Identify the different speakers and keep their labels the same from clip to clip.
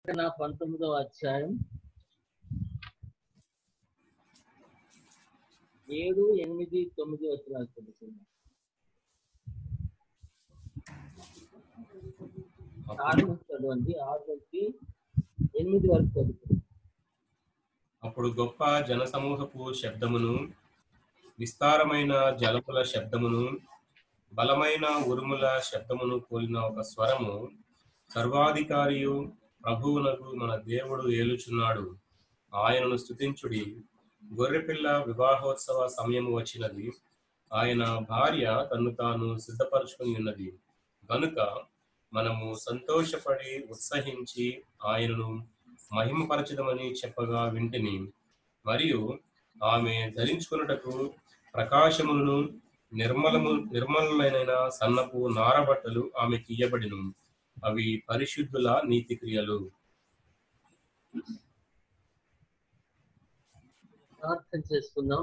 Speaker 1: 19వ అధ్యాయం 7, 8, 9 వచనాలు చదువుకుందాం. 6 చదవండి, 6 నుంచి 8 వరకు చదువుకుందాం.
Speaker 2: అప్పుడు గొప్ప జనసమూహపు శబ్దమును, విస్తారమైన జలముల శబ్దమును, బలమైన ఉరుముల శబ్దమును పోలిన ఒక స్వరము, సర్వాధికారియు ప్రభువునకు మన దేవుడు ఏలుచున్నాడు, ఆయనను స్తుతించుడి, గొర్రెపిల్ల వివాహోత్సవ సమయము వచ్చినది, ఆయన భార్య తన్ను తాను సిద్ధపరచుకుని ఉన్నది గనుక మనము సంతోషపడి ఉత్సహించి ఆయనను మహిమపరచదమని చెప్పగా వింటిని. మరియు ఆమె ధరించుకున్నటకు ప్రకాశములను నిర్మలమైన సన్నపు నారబట్టలు ఆమెకి ఇయ్యబడిను, అవి పరిశుద్ధుల నీతి క్రియలు.
Speaker 1: ప్రార్థన చేసుకుందాం.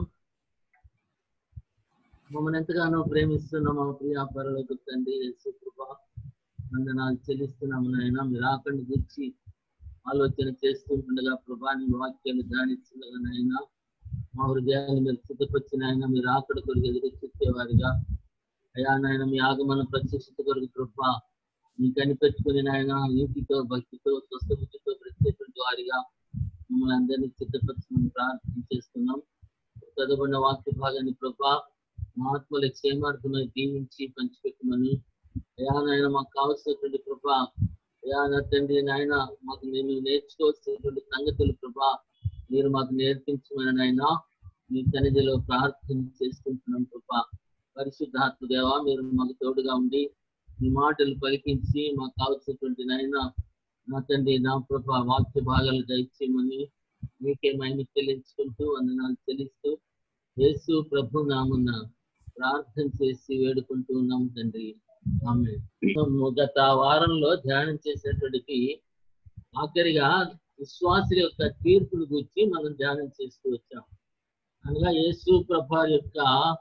Speaker 1: మమ్మల్ని ఎంతగానో ప్రేమిస్తున్నాం మా ప్రియ పరలోక తండ్రి యేసు కృపా వందనాలు చెల్లిస్తున్నాము నాయన. మీరు ఆకలి గురించి ఆలోచన చేస్తుండగా ప్రభాని వాక్యాలు ధ్యానిస్తుండగా నాయన మా హృదయాన్ని మీరు సిద్ధపరిచిన ఆయన మీరు ఆకలి కొరకు ఎదురు చూసేవారిగా అయా నాయన మీ ఆగమన ప్రత్యక్షత కొరకు కృప మీ కనిపెట్టుకుని నాయన నీతితో భక్తితో స్వస్థబుద్ధితో ప్రత్యేకించే వారిగా మమ్మల్ని అందరినీ సిద్ధపరచమని ప్రార్థన చేస్తున్నాం. చదవబడిన వాక్య భాగాన్ని ప్రభా మా ఆత్మల క్షేమార్థమై దీవించి పంచిపెట్టమని అయా నాయన మాకు కావలసినటువంటి ప్రభా అయా నా తండ్రి నాయన మాకు మేము నేర్చుకోవాల్సినటువంటి సంగతులు ప్రభా మీరు మాకు నేర్పించమని నాయన మీ సన్నిధిలో ప్రార్థన చేసుకుంటున్నాం ప్రభా. పరిశుద్ధాత్మ దేవా మీరు మాకు తోడుగా ఉండి మీ మాటలు పలికించి మాకు కావలసినటువంటి నాయన నా తండ్రి నా ప్రభా వాక్య భాగాలు దయచేయమని మీకే మహిమ చెల్లించుకుంటూ వందనాలు చెల్లిస్తూ యేసు ప్రభు నామున ప్రార్థన చేసి వేడుకుంటూ ఉన్నాము తండ్రి. ఆమేన్. గత వారంలో ధ్యానం చేసేటప్పటికి ఆఖరిగా విశ్వాసుల యొక్క తీర్పును గురించి మనం ధ్యానం చేస్తూ వచ్చాం. అనగా యేసు ప్రభు యొక్క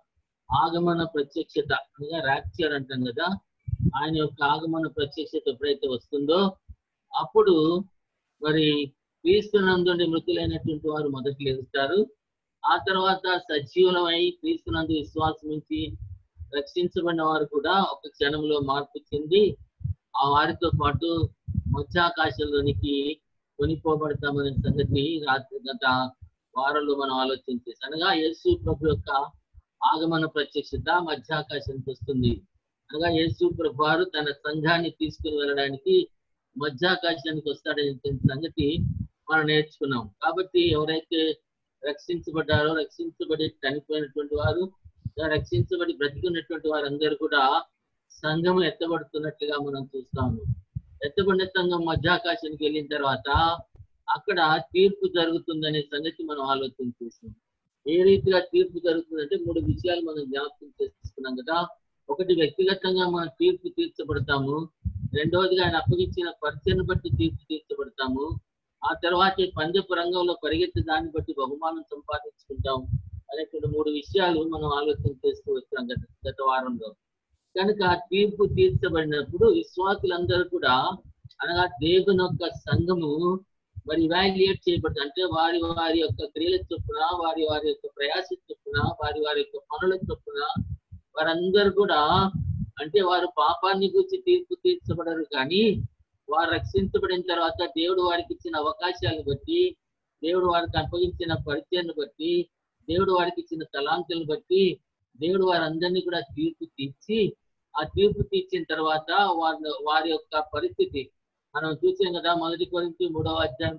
Speaker 1: ఆగమన ప్రత్యక్షత అనగా ర్యాప్చర్ అంటాం కదా, ఆయన యొక్క ఆగమన ప్రత్యక్షత ఎప్పుడైతే వస్తుందో అప్పుడు మరి క్రీస్తునందు మృతులైనటువంటి వారు మొదట లేస్తారు. ఆ తర్వాత సజీవులమై క్రీస్తునందు విశ్వాసం నుంచి రక్షించబడిన వారు కూడా ఒక క్షణంలో మార్పు చెంది ఆ వారితో పాటు మధ్యాకాశంలోనికి కొనిపోబడతామనే సంగతి గత వారంలో మనం ఆలోచన చేసి అనగా యేసు ప్రభు యొక్క ఆగమన ప్రత్యక్షత మధ్యాకాశానికి వస్తుంది. అనగా యేసు ప్రభు వారు తన సంఘాన్ని తీసుకుని వెళ్ళడానికి మధ్యాకాశానికి వస్తాడనే సంగతి మనం నేర్చుకున్నాం. కాబట్టి ఎవరైతే రక్షించబడ్డారో రక్షించబడి చనిపోయినటువంటి వారు రక్షించబడి బ్రతికున్నటువంటి వారందరూ కూడా సంఘం ఎత్తబడుతున్నట్లుగా మనం చూస్తాము. ఎత్తబడిన సంఘం మధ్యాకాశానికి వెళ్ళిన తర్వాత అక్కడ తీర్పు జరుగుతుందనే సంగతి మనం ఆలోచన చేస్తాం. ఏ రీతిగా తీర్పు జరుగుతుందంటే 3 విషయాలు మనం జ్ఞాపకం చేసుకున్నాం కదా. ఒకటి, వ్యక్తిగతంగా మనం తీర్పు తీర్చబడతాము. రెండవదిగా ఆయన అప్పగించిన పరిచయను బట్టి తీర్పు తీర్చబడతాము. ఆ తర్వాత పందెపు రంగంలో పరిగెత్తి దాన్ని బట్టి బహుమానం సంపాదించుకుంటాం అనేటువంటి 3 విషయాలు మనం ఆలోచన చేస్తూ వచ్చాం గత వారంలో. కనుక తీర్పు తీర్చబడినప్పుడు విశ్వాసులందరూ కూడా అనగా దేవుని యొక్క సంఘము మరి ఇవాల్యుయేట్ చేయబడుతుంది. అంటే వారి వారి యొక్క క్రియల చొప్పున, వారి వారి యొక్క ప్రయాస చొప్పున, వారి వారి యొక్క పనుల చొప్పున వారందరూ కూడా అంటే వారు పాపాన్ని గురించి తీర్పు తీర్చబడరు, కానీ వారు రక్షించబడిన తర్వాత దేవుడు వారికి ఇచ్చిన అవకాశాలను బట్టి, దేవుడు వారికి అప్పగించిన పరిచయాన్ని బట్టి, దేవుడు వారికి ఇచ్చిన తలాంతులను బట్టి దేవుడు వారందరినీ కూడా తీర్పు తీర్చి ఆ తీర్పు తీర్చిన తర్వాత వారి యొక్క పరిస్థితి మనం చూసాం కదా. 1 కొరింథీ 3వ అధ్యాయం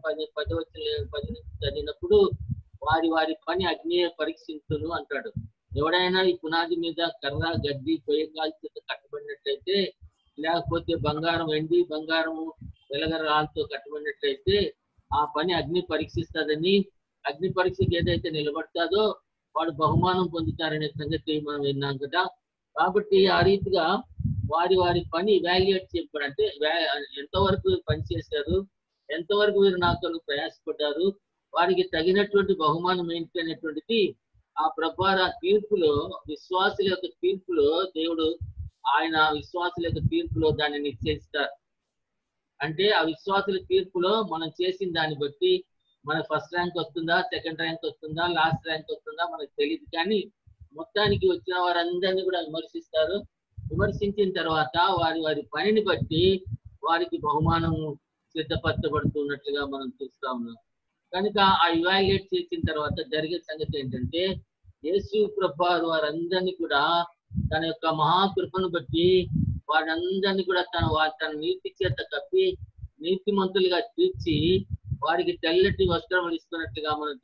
Speaker 1: 10 చదివినప్పుడు వారి వారి పని అగ్నియే పరీక్షించును అంటాడు. ఎవడైనా ఈ పునాది మీద కర్ర గడ్డి కొయ్యకాల్చి కట్టబడినట్లయితే, లేకపోతే బంగారం వెండి బంగారము వెలగరాలతో కట్టబడినట్లయితే ఆ పని అగ్ని పరీక్షిస్తుందని, అగ్ని పరీక్షకి ఏదైతే నిలబడతాదో వాడు బహుమానం పొందుతారనే సంగతి మనం విన్నాం కదా. కాబట్టి ఆ రీతిగా వారి వారి పని ఇవాల్యుయేట్ చేయబడి అంటే ఎంతవరకు పని చేశారు, ఎంతవరకు వీరు నాకు ప్రయాసపడ్డారు, వారికి తగినటువంటి బహుమానం ఏంటి అనేటువంటిది ఆ ప్రభావ తీర్పులో విశ్వాసుల యొక్క తీర్పులో దేవుడు ఆయన విశ్వాసుల యొక్క తీర్పులో దాన్ని నిశ్చయిస్తారు. అంటే ఆ విశ్వాసుల తీర్పులో మనం చేసిన దాన్ని బట్టి మనకు ఫస్ట్ ర్యాంక్ వస్తుందా, సెకండ్ ర్యాంక్ వస్తుందా, లాస్ట్ ర్యాంక్ వస్తుందా మనకు తెలియదు. కానీ మొత్తానికి వచ్చిన వారందరినీ కూడా విమర్శిస్తారు. విమర్శించిన తర్వాత వారి వారి పనిని బట్టి వారికి బహుమానం సిద్ధపరచబడుతున్నట్లుగా మనం చూస్తా ఉన్నాం. కనుక ఆ ఇవాల్యుయేట్ చేసిన తర్వాత జరిగే సంగతి ఏంటంటే, యేసు ప్రభువారు వారందరినీ కూడా తన యొక్క మహాకృపను బట్టి వారందరినీ కూడా తన నీతి చేత కప్పి నీతిమంతులుగా తీర్చి వారికి తెల్లటి వస్త్రములు ఇస్తున్నట్లుగా మనం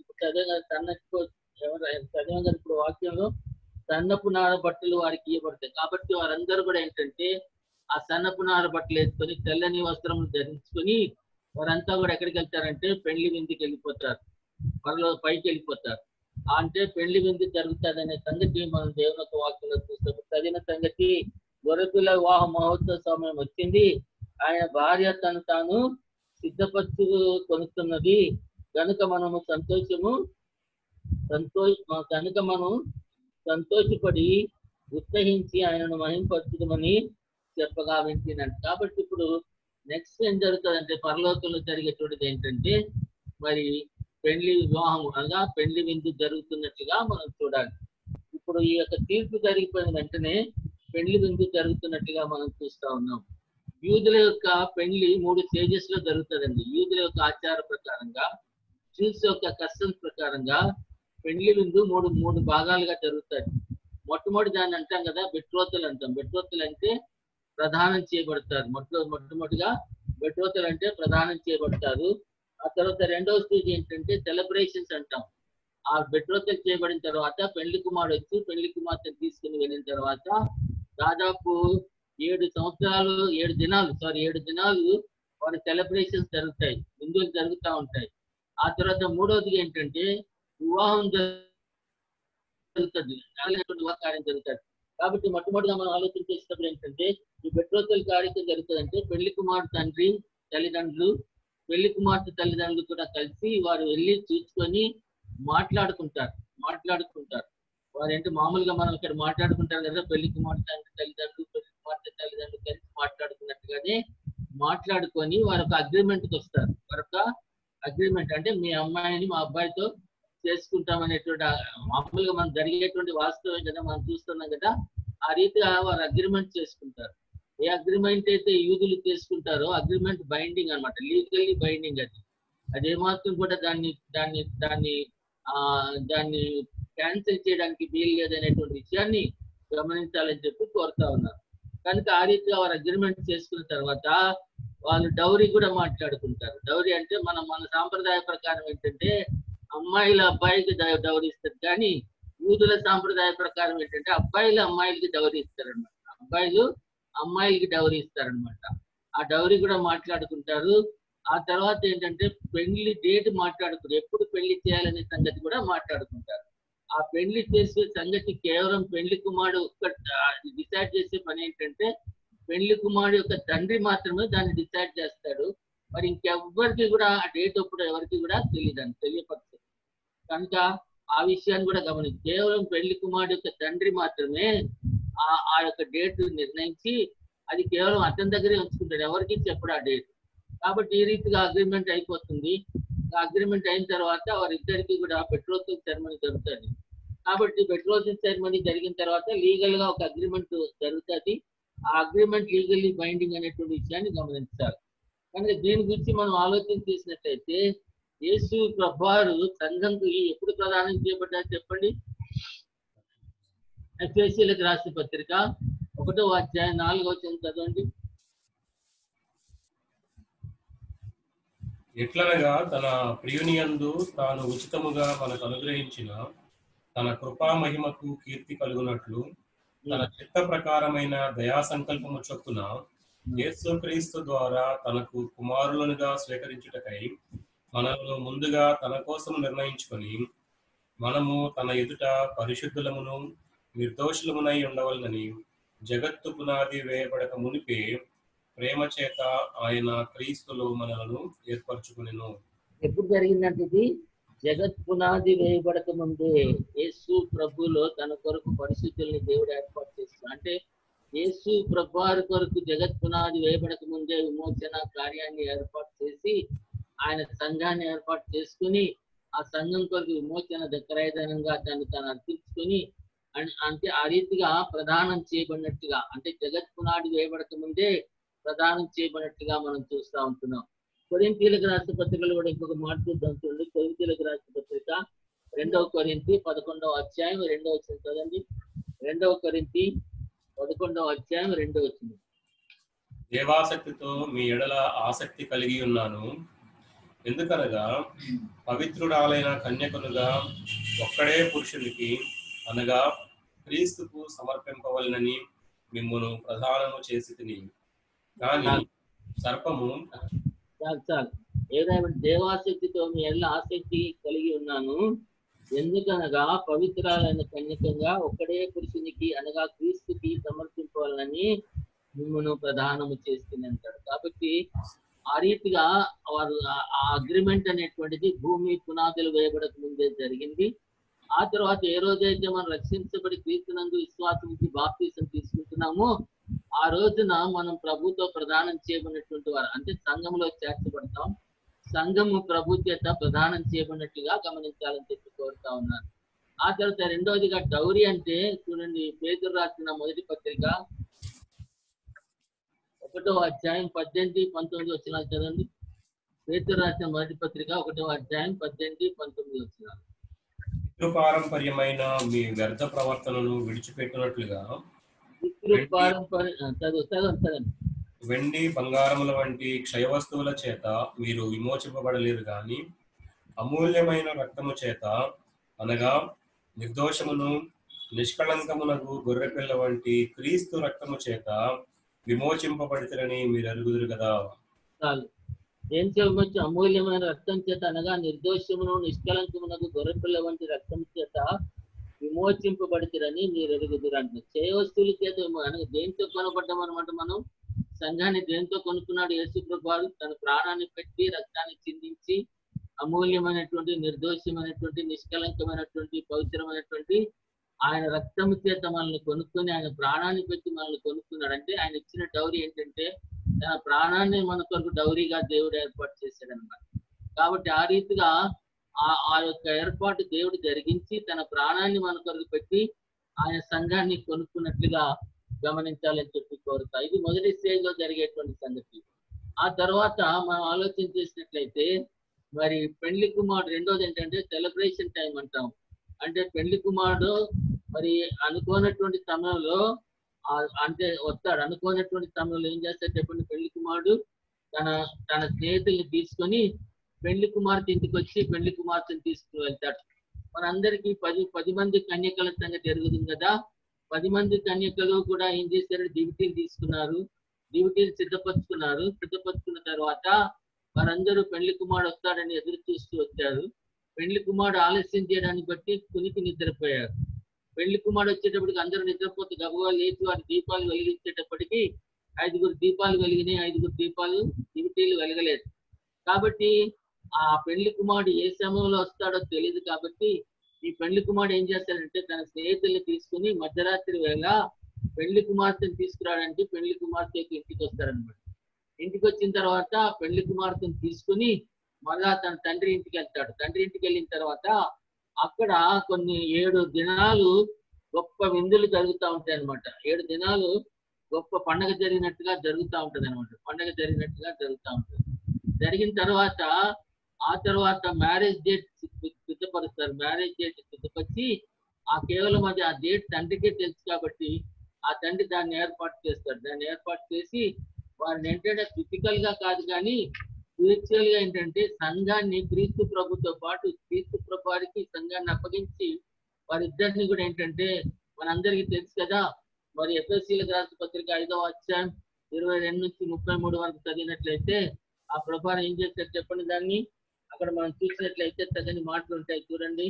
Speaker 1: చదివాం కదా ఇప్పుడు వాక్యంలో. సన్నపు నార బట్టలు వారికి ఇవ్వబడతాయి. కాబట్టి వారందరూ కూడా ఏంటంటే ఆ సన్నపు నార బట్టలు వేసుకొని తెల్లని వస్త్రములు ధరించుకొని వారంతా కూడా ఎక్కడికి వెళ్తారంటే పెళ్లి విందుకి వెళ్ళిపోతారు, వారిలో పైకి వెళ్ళిపోతారు. అంటే పెళ్లి విందు జరుగుతుంది అనే సంగతి మనం దేవుని యొక్క వాక్యంలో చూస్తాం. చదివిన సంగతి, గొర్రెపిల్ల వివాహ మహోత్సవ సమయం వచ్చింది, ఆయన భార్య తను తాను సిద్ధపరచుకొనుతున్నది కనుక మనం సంతోషపడి ఉత్సహించి ఆయనను మహింపరచుదామని చెప్పగా వింటున్నాను. కాబట్టి ఇప్పుడు నెక్స్ట్ ఏం జరుగుతుందంటే, పరలోకంలో జరిగేటువంటిది ఏంటంటే మరి పెళ్లి వివాహం అనగా పెళ్లి విందు జరుగుతున్నట్లుగా మనం చూడాలి. ఇప్పుడు ఈ యొక్క తీర్పు జరిగిపోయిన వెంటనే పెళ్లి విందు జరుగుతున్నట్టుగా మనం చూస్తా ఉన్నాం. యూదుల యొక్క పెళ్లి 3 స్టేజెస్ లో జరుగుతుందండి. యూదుల యొక్క ఆచార ప్రకారంగా, జ్యూస్ యొక్క కస్టమ్స్ ప్రకారంగా పెళ్లి విందు మూడు భాగాలుగా జరుగుతాయి. మొట్టమొదటి దాన్ని అంటాం కదా బెట్రోతలు అంటాం. బెట్రోతలు అంటే ప్రదానం చేయబడతారు. మొట్టమొదటిగా బెట్రోతలు అంటే ప్రదానం చేయబడతారు. ఆ తర్వాత రెండవ స్టేజ్ ఏంటంటే సెలబ్రేషన్స్ అంటాం. ఆ బెట్రోతలు చేయబడిన తర్వాత పెళ్లి కుమారుడు వచ్చి పెళ్లి కుమార్తెను తీసుకుని వెళ్ళిన తర్వాత దాదాపు 7 దినాలు వారి సెలబ్రేషన్స్ జరుగుతాయి, విందులు జరుగుతూ ఉంటాయి. ఆ తర్వాత మూడవది ఏంటంటే వివాహం జరుగుతుంది, కార్యం జరుగుతుంది. కాబట్టి మొట్టమొదటిగా మనం ఆలోచన చేసినప్పుడు ఏంటంటే ఈ బెట్రోతల్ కార్యక్రమం జరుగుతుందంటే పెళ్లి కుమారుడు తండ్రి తల్లిదండ్రులు, పెళ్లి కుమార్తె తల్లిదండ్రులు కూడా కలిసి వారు వెళ్ళి చూసుకొని మాట్లాడుకుంటారు. వారు ఏంటి మామూలుగా మనం ఇక్కడ మాట్లాడుకుంటారు కదా, పెళ్లి కుమార్తె తండ్రి తల్లిదండ్రులు, పెళ్లి కుమార్తె తల్లిదండ్రులు కలిసి మాట్లాడుకున్నట్టుగానే మాట్లాడుకొని వారు ఒక అగ్రిమెంట్కి వస్తారు. అగ్రిమెంట్ అంటే మీ అమ్మాయిని మా అబ్బాయితో చేసుకుంటాం అనేటువంటి మామూలుగా మనం జరిగేటువంటి వాస్తవం కదా మనం చూస్తున్నాం కదా. ఆ రీతిగా వారు అగ్రిమెంట్ చేసుకుంటారు. ఏ అగ్రిమెంట్ అయితే యూదులు చేసుకుంటారో అగ్రిమెంట్ బైండింగ్ అనమాట, లీగల్లీ బైండింగ్. అది ఏమాత్రం కూడా దాన్ని క్యాన్సిల్ చేయడానికి వీలు లేదనేటువంటి విషయాన్ని గమనించాలని చెప్పి కోరుతా ఉన్నారు. కనుక ఆ రీతిగా వారు అగ్రిమెంట్ చేసుకున్న తర్వాత వాళ్ళు డౌరీ కూడా మాట్లాడుకుంటారు. డౌరీ అంటే మన సాంప్రదాయ ప్రకారం ఏంటంటే అమ్మాయిల అబ్బాయికి డౌరీ ఇస్తారు, కానీ యూదుల సాంప్రదాయ ప్రకారం ఏంటంటే అబ్బాయిలు అమ్మాయిలకి డౌరీ ఇస్తారనమాట. అబ్బాయిలు అమ్మాయిలకి డౌరీ ఇస్తారనమాట. ఆ డౌరీ కూడా మాట్లాడుకుంటారు. ఆ తర్వాత ఏంటంటే పెళ్లి డేట్ మాట్లాడుకుంటారు, ఎప్పుడు పెళ్లి చేయాలనే సంగతి కూడా మాట్లాడుకుంటారు. ఆ పెళ్లి చేసే సంగతి కేవలం పెళ్లి కుమారుడు డిసైడ్ చేసే పని ఏంటంటే పెళ్లి కుమారుడు యొక్క తండ్రి మాత్రమే దాన్ని డిసైడ్ చేస్తాడు. మరి ఇంకెవ్వరికి కూడా ఆ డేట్ అప్పుడు ఎవరికి కూడా తెలియపరచదు. కనుక ఆ విషయాన్ని కూడా గమనించి కేవలం పెళ్లి కుమారుడు యొక్క తండ్రి మాత్రమే ఆ యొక్క డేట్ నిర్ణయించి అది కేవలం అతని దగ్గరే ఉంచుకుంటాడు, ఎవరికి చెప్పడు ఆ డేట్. కాబట్టి ఈ రీతిగా అగ్రిమెంట్ అయిపోతుంది. అగ్రిమెంట్ అయిన తర్వాత వారిద్దరికి కూడా బెట్రోతల్ సెరమనీ జరుగుతుంది. కాబట్టి బెట్రోతల్ సెరమనీ జరిగిన తర్వాత లీగల్ గా ఒక అగ్రిమెంట్ జరుగుతుంది. ఆ అగ్రిమెంట్ లీగల్లీ బైండింగ్ అనేటువంటి విషయాన్ని గమనించాలి. కనుక దీని గురించి మనం ఆలోచన చేసినట్లయితే యేసు ప్రభువారు సంఘంకు ఎప్పుడు ప్రదానం చేయబడ్డారు చెప్పండి? ఎఫెసీయులకు రాసిన పత్రిక 1వ అధ్యాయం 4వ వచనం చదవండి.
Speaker 2: ఎట్లనగా తన ప్రియునియందు తాను ఉచితముగా మనకు అనుగ్రహించిన తన కృపా మహిమకు కీర్తి కలుగునట్లు తన చిత్త ప్రకారమైన దయా సంకల్పము చొప్పున యేసుక్రీస్తు ద్వారా తనకు కుమారులనుగా స్వీకరించుటకై మనల్ని ముందుగా తన కోసం నిర్ణయించుకొని మనము తన ఎదుట పరిశుద్ధులమును నిర్దోషులమునై ఉండవలనని జగత్తు పునాది వేయబడక మునిపే ప్రేమ చేత ఆయన క్రీస్తులో మనలను ఏర్పరచుకునేను.
Speaker 1: ఎప్పుడు జరిగిందంటే ఇది జగత్ పునాది వేయబడక ముందే యేసు ప్రభులో తన కొరకు పరిశుద్ధుల్ని దేవుడు ఏర్పాటు చేస్తున్నాడు. అంటే యేసు ప్రభువారి కొరకు జగత్ పునాది వేయబడక ముందే విమోచన కార్యాన్ని ఏర్పాటు చేసి ఆయన సంఘాన్ని ఏర్పాటు చేసుకుని ఆ సంఘం కొరకు విమోచన దక్కరైదనంగా దాన్ని తాను అర్పించుకొని అంటే ఆ రీతిగా ప్రదానం చేయబడినట్టుగా, అంటే జగత్ పునాది వేయబడక ముందే ప్రదానం చేయబడినట్టుగా మనం చూస్తూ ఉంటున్నాం. కొరింథీయులకు రాసిన పత్రికలు కూడా ఇంకొక మాట చూద్దాం చూడండి. కొరింథీయులకు రాసిన పత్రిక 2 కొరింథీ 11వ అధ్యాయం 2వ వచనం చదవండి. 2 కొరింథీ 11వ అధ్యాయం 2వ వచనం.
Speaker 2: దేవాసక్తితో మీ ఎడల ఆసక్తి కలిగి ఉన్నాను, ఎందుకనగా పవిత్రురాలైన కన్యకనుగా ఒక్కడే పురుషునికి అనగా క్రీస్తుకు సమర్పింపవలనని మిమ్మును ప్రధానము చేసి తిని. కానీ సర్పము
Speaker 1: చాలు ఏదైనా దేవాసక్తితో మీ ఎడల ఆసక్తి కలిగి ఉన్నాను, ఎందుకనగా పవిత్రాలైన కన్యకంగా ఒక్కడే పురుషునికి అనగా క్రీస్తుకి సమర్పింపవాలని మిమ్మల్ని ప్రధానము చేస్తుంది అంటాడు. కాబట్టి ఆ రీతిగా వారు ఆ అగ్రిమెంట్ అనేటువంటిది భూమి పునాదులు వేయబడక ముందే జరిగింది. ఆ తర్వాత ఏ రోజైతే మనం రక్షించబడి క్రీస్తునందు విశ్వాసం నుంచి బాప్తీసం తీసుకుంటున్నామో ఆ రోజున మనం ప్రభుతో ప్రదానం చేయబడినటువంటి వారు, అంటే సంఘంలో చేర్చబడతాం. సంఘము ప్రభు చేత ప్రదానం చేయబడినట్టుగా గమనించాలని చెప్పి కోరుతా ఉన్నాను. ఆ తర్వాత రెండవదిగా డౌరీ అంటే చూడండి, పేతురు రాసిన మొదటి పత్రిక 1వ అధ్యాయం 18-19 వచనాలు చదవండి. పేతురు రాసిన మొదటి పత్రిక 1వ అధ్యాయం 18-19 వచనాలు.
Speaker 2: పితృపారంపర్యమైన మీ వ్యర్థ ప్రవర్తనను విడిచిపెట్టినట్లుగా వెండి బంగారముల వంటి క్షయ వస్తువుల చేత మీరు విమోచింపబడలేరు గాని అమూల్యమైన రక్తము చేత అనగా నిర్దోషమును నిష్కళంకమునకు గొర్రెపిల్ల వంటి క్రీస్తు రక్తము చేత విమోచింపబడితేరని మీరు అరుగుదురు కదా.
Speaker 1: ఏం చేయవచ్చు? అమూల్యమైన రక్తం చేత అనగా నిర్దోషమును నిష్కళంకమునకు గొర్రెపిల్ల వంటి రక్తం చేత విమోచింపబడితేరని మీరు ఎరుగుదురు అంటున్నారు. క్షయ వస్తువుల చేత అనగా దేంతో కొనబడ్డాం అనమాట. మనం సంఘాన్ని దేంతో కొనుక్కున్నాడు? యేసు ప్రభువు తన ప్రాణాన్ని పెట్టి రక్తాన్ని చిందించి అమూల్యమైనటువంటి నిర్దోషమైనటువంటి నిష్కలంకమైనటువంటి పవిత్రమైనటువంటి ఆయన రక్తము చేత మనల్ని కొనుక్కొని ఆయన ప్రాణాన్ని పెట్టి మనల్ని కొనుక్కున్నాడు. అంటే ఆయన ఇచ్చిన డౌరీ ఏంటంటే తన ప్రాణాన్ని మన కొరకు డౌరీగా దేవుడు ఏర్పాటు చేశాడు అనమాట. కాబట్టి ఆ రీతిగా ఆ యొక్క ఏర్పాటు దేవుడు జరిగించి తన ప్రాణాన్ని మన కొరకు పెట్టి ఆయన సంఘాన్ని కొనుక్కున్నట్లుగా గమనించాలని చెప్పి కోరుతా. ఇది మొదటి స్టేజ్ లో జరిగేటువంటి సంగతి. ఆ తర్వాత మనం ఆలోచన చేసినట్లయితే మరి పెళ్లి కుమారుడు రెండోది ఏంటంటే సెలబ్రేషన్ టైం అంటాం. అంటే పెళ్లి కుమారుడు మరి అనుకోనటువంటి సమయంలో అంటే వస్తాడు. అనుకోనటువంటి సమయంలో ఏం చేస్తాడు చెప్పండి? పెళ్లి కుమారుడు తన స్నేహితుల్ని తీసుకొని పెళ్లి కుమార్తె ఇంటికి వచ్చి పెళ్లి కుమార్తెను తీసుకుని వెళ్తాడు. మనందరికీ 10 మంది కన్యకల సంగతి జరుగుతుంది కదా. 10 మంది కన్యకలు కూడా ఏం చేశారు? డ్యూటీలు తీసుకున్నారు, డ్యూటీలు సిద్ధపరచుకున్న తర్వాత వారందరూ పెళ్లి కుమారుడు వస్తాడని ఎదురు చూస్తూ వచ్చారు. పెళ్లి కుమారుడు ఆలస్యం చేయడాన్ని బట్టి కునికి నిద్రపోయారు. పెళ్లి కుమారుడు వచ్చేటప్పటికి అందరూ నిద్రపోతే గబగబా లేచి వారి దీపాలు వెలిగించేటప్పటికి 5 దీపాలు వెలిగినాయి, 5 దీపాలు డ్యూటీలు వెలగలేదు. కాబట్టి ఆ పెళ్లి కుమారుడు ఏ సమయంలో వస్తాడో తెలియదు. కాబట్టి ఈ పెళ్లి కుమారుడు ఏం చేస్తాడంటే తన స్నేహితుల్ని తీసుకుని మధ్యరాత్రి వేళ పెళ్లి కుమార్తెను తీసుకురావడానికి పెళ్లి కుమార్తె ఇంటికి వస్తారనమాట. ఇంటికి వచ్చిన తర్వాత పెళ్లి కుమార్తెను తీసుకుని మళ్ళా తన తండ్రి ఇంటికి వెళ్తాడు. తండ్రి ఇంటికి వెళ్ళిన తర్వాత అక్కడ కొన్ని 7 దినాలు గొప్ప విందులు జరుగుతూ ఉంటాయి అనమాట. 7 దినాలు గొప్ప పండగ జరిగినట్టుగా జరుగుతూ ఉంటుంది అనమాట. పండగ జరిగినట్టుగా జరుగుతూ ఉంటుంది. జరిగిన తర్వాత ఆ తర్వాత మ్యారేజ్ డేట్ సిద్ధపరుస్తారు. మ్యారేజ్ డేట్ సిద్ధపరిచి కేవలం అది ఆ డేట్ తండ్రికే తెలుసు కాబట్టి ఆ తండ్రి దాన్ని ఏర్పాటు చేస్తాడు. దాన్ని ఏర్పాటు చేసి వారిని ఏంటంటే ఫిజికల్ గా కాదు కానీ స్పిరిచువల్ గా ఏంటంటే సంఘాన్ని క్రీస్తు ప్రభుతో పాటు క్రీస్తు ప్రభు వారికి సంఘాన్ని అప్పగించి వారిద్దరిని కూడా ఏంటంటే మనందరికీ తెలుసు కదా. మరి ఎఫెసీయులకు రాసిన పత్రిక 5వ అధ్యాయం 22 నుంచి 33 వరకు చదివినట్లయితే ఆ ప్రభావం ఏం చేస్తారు చెప్పండి. దాన్ని అక్కడ మనం చూసినట్లయితే తగని మాటలు ఉంటాయి చూడండి.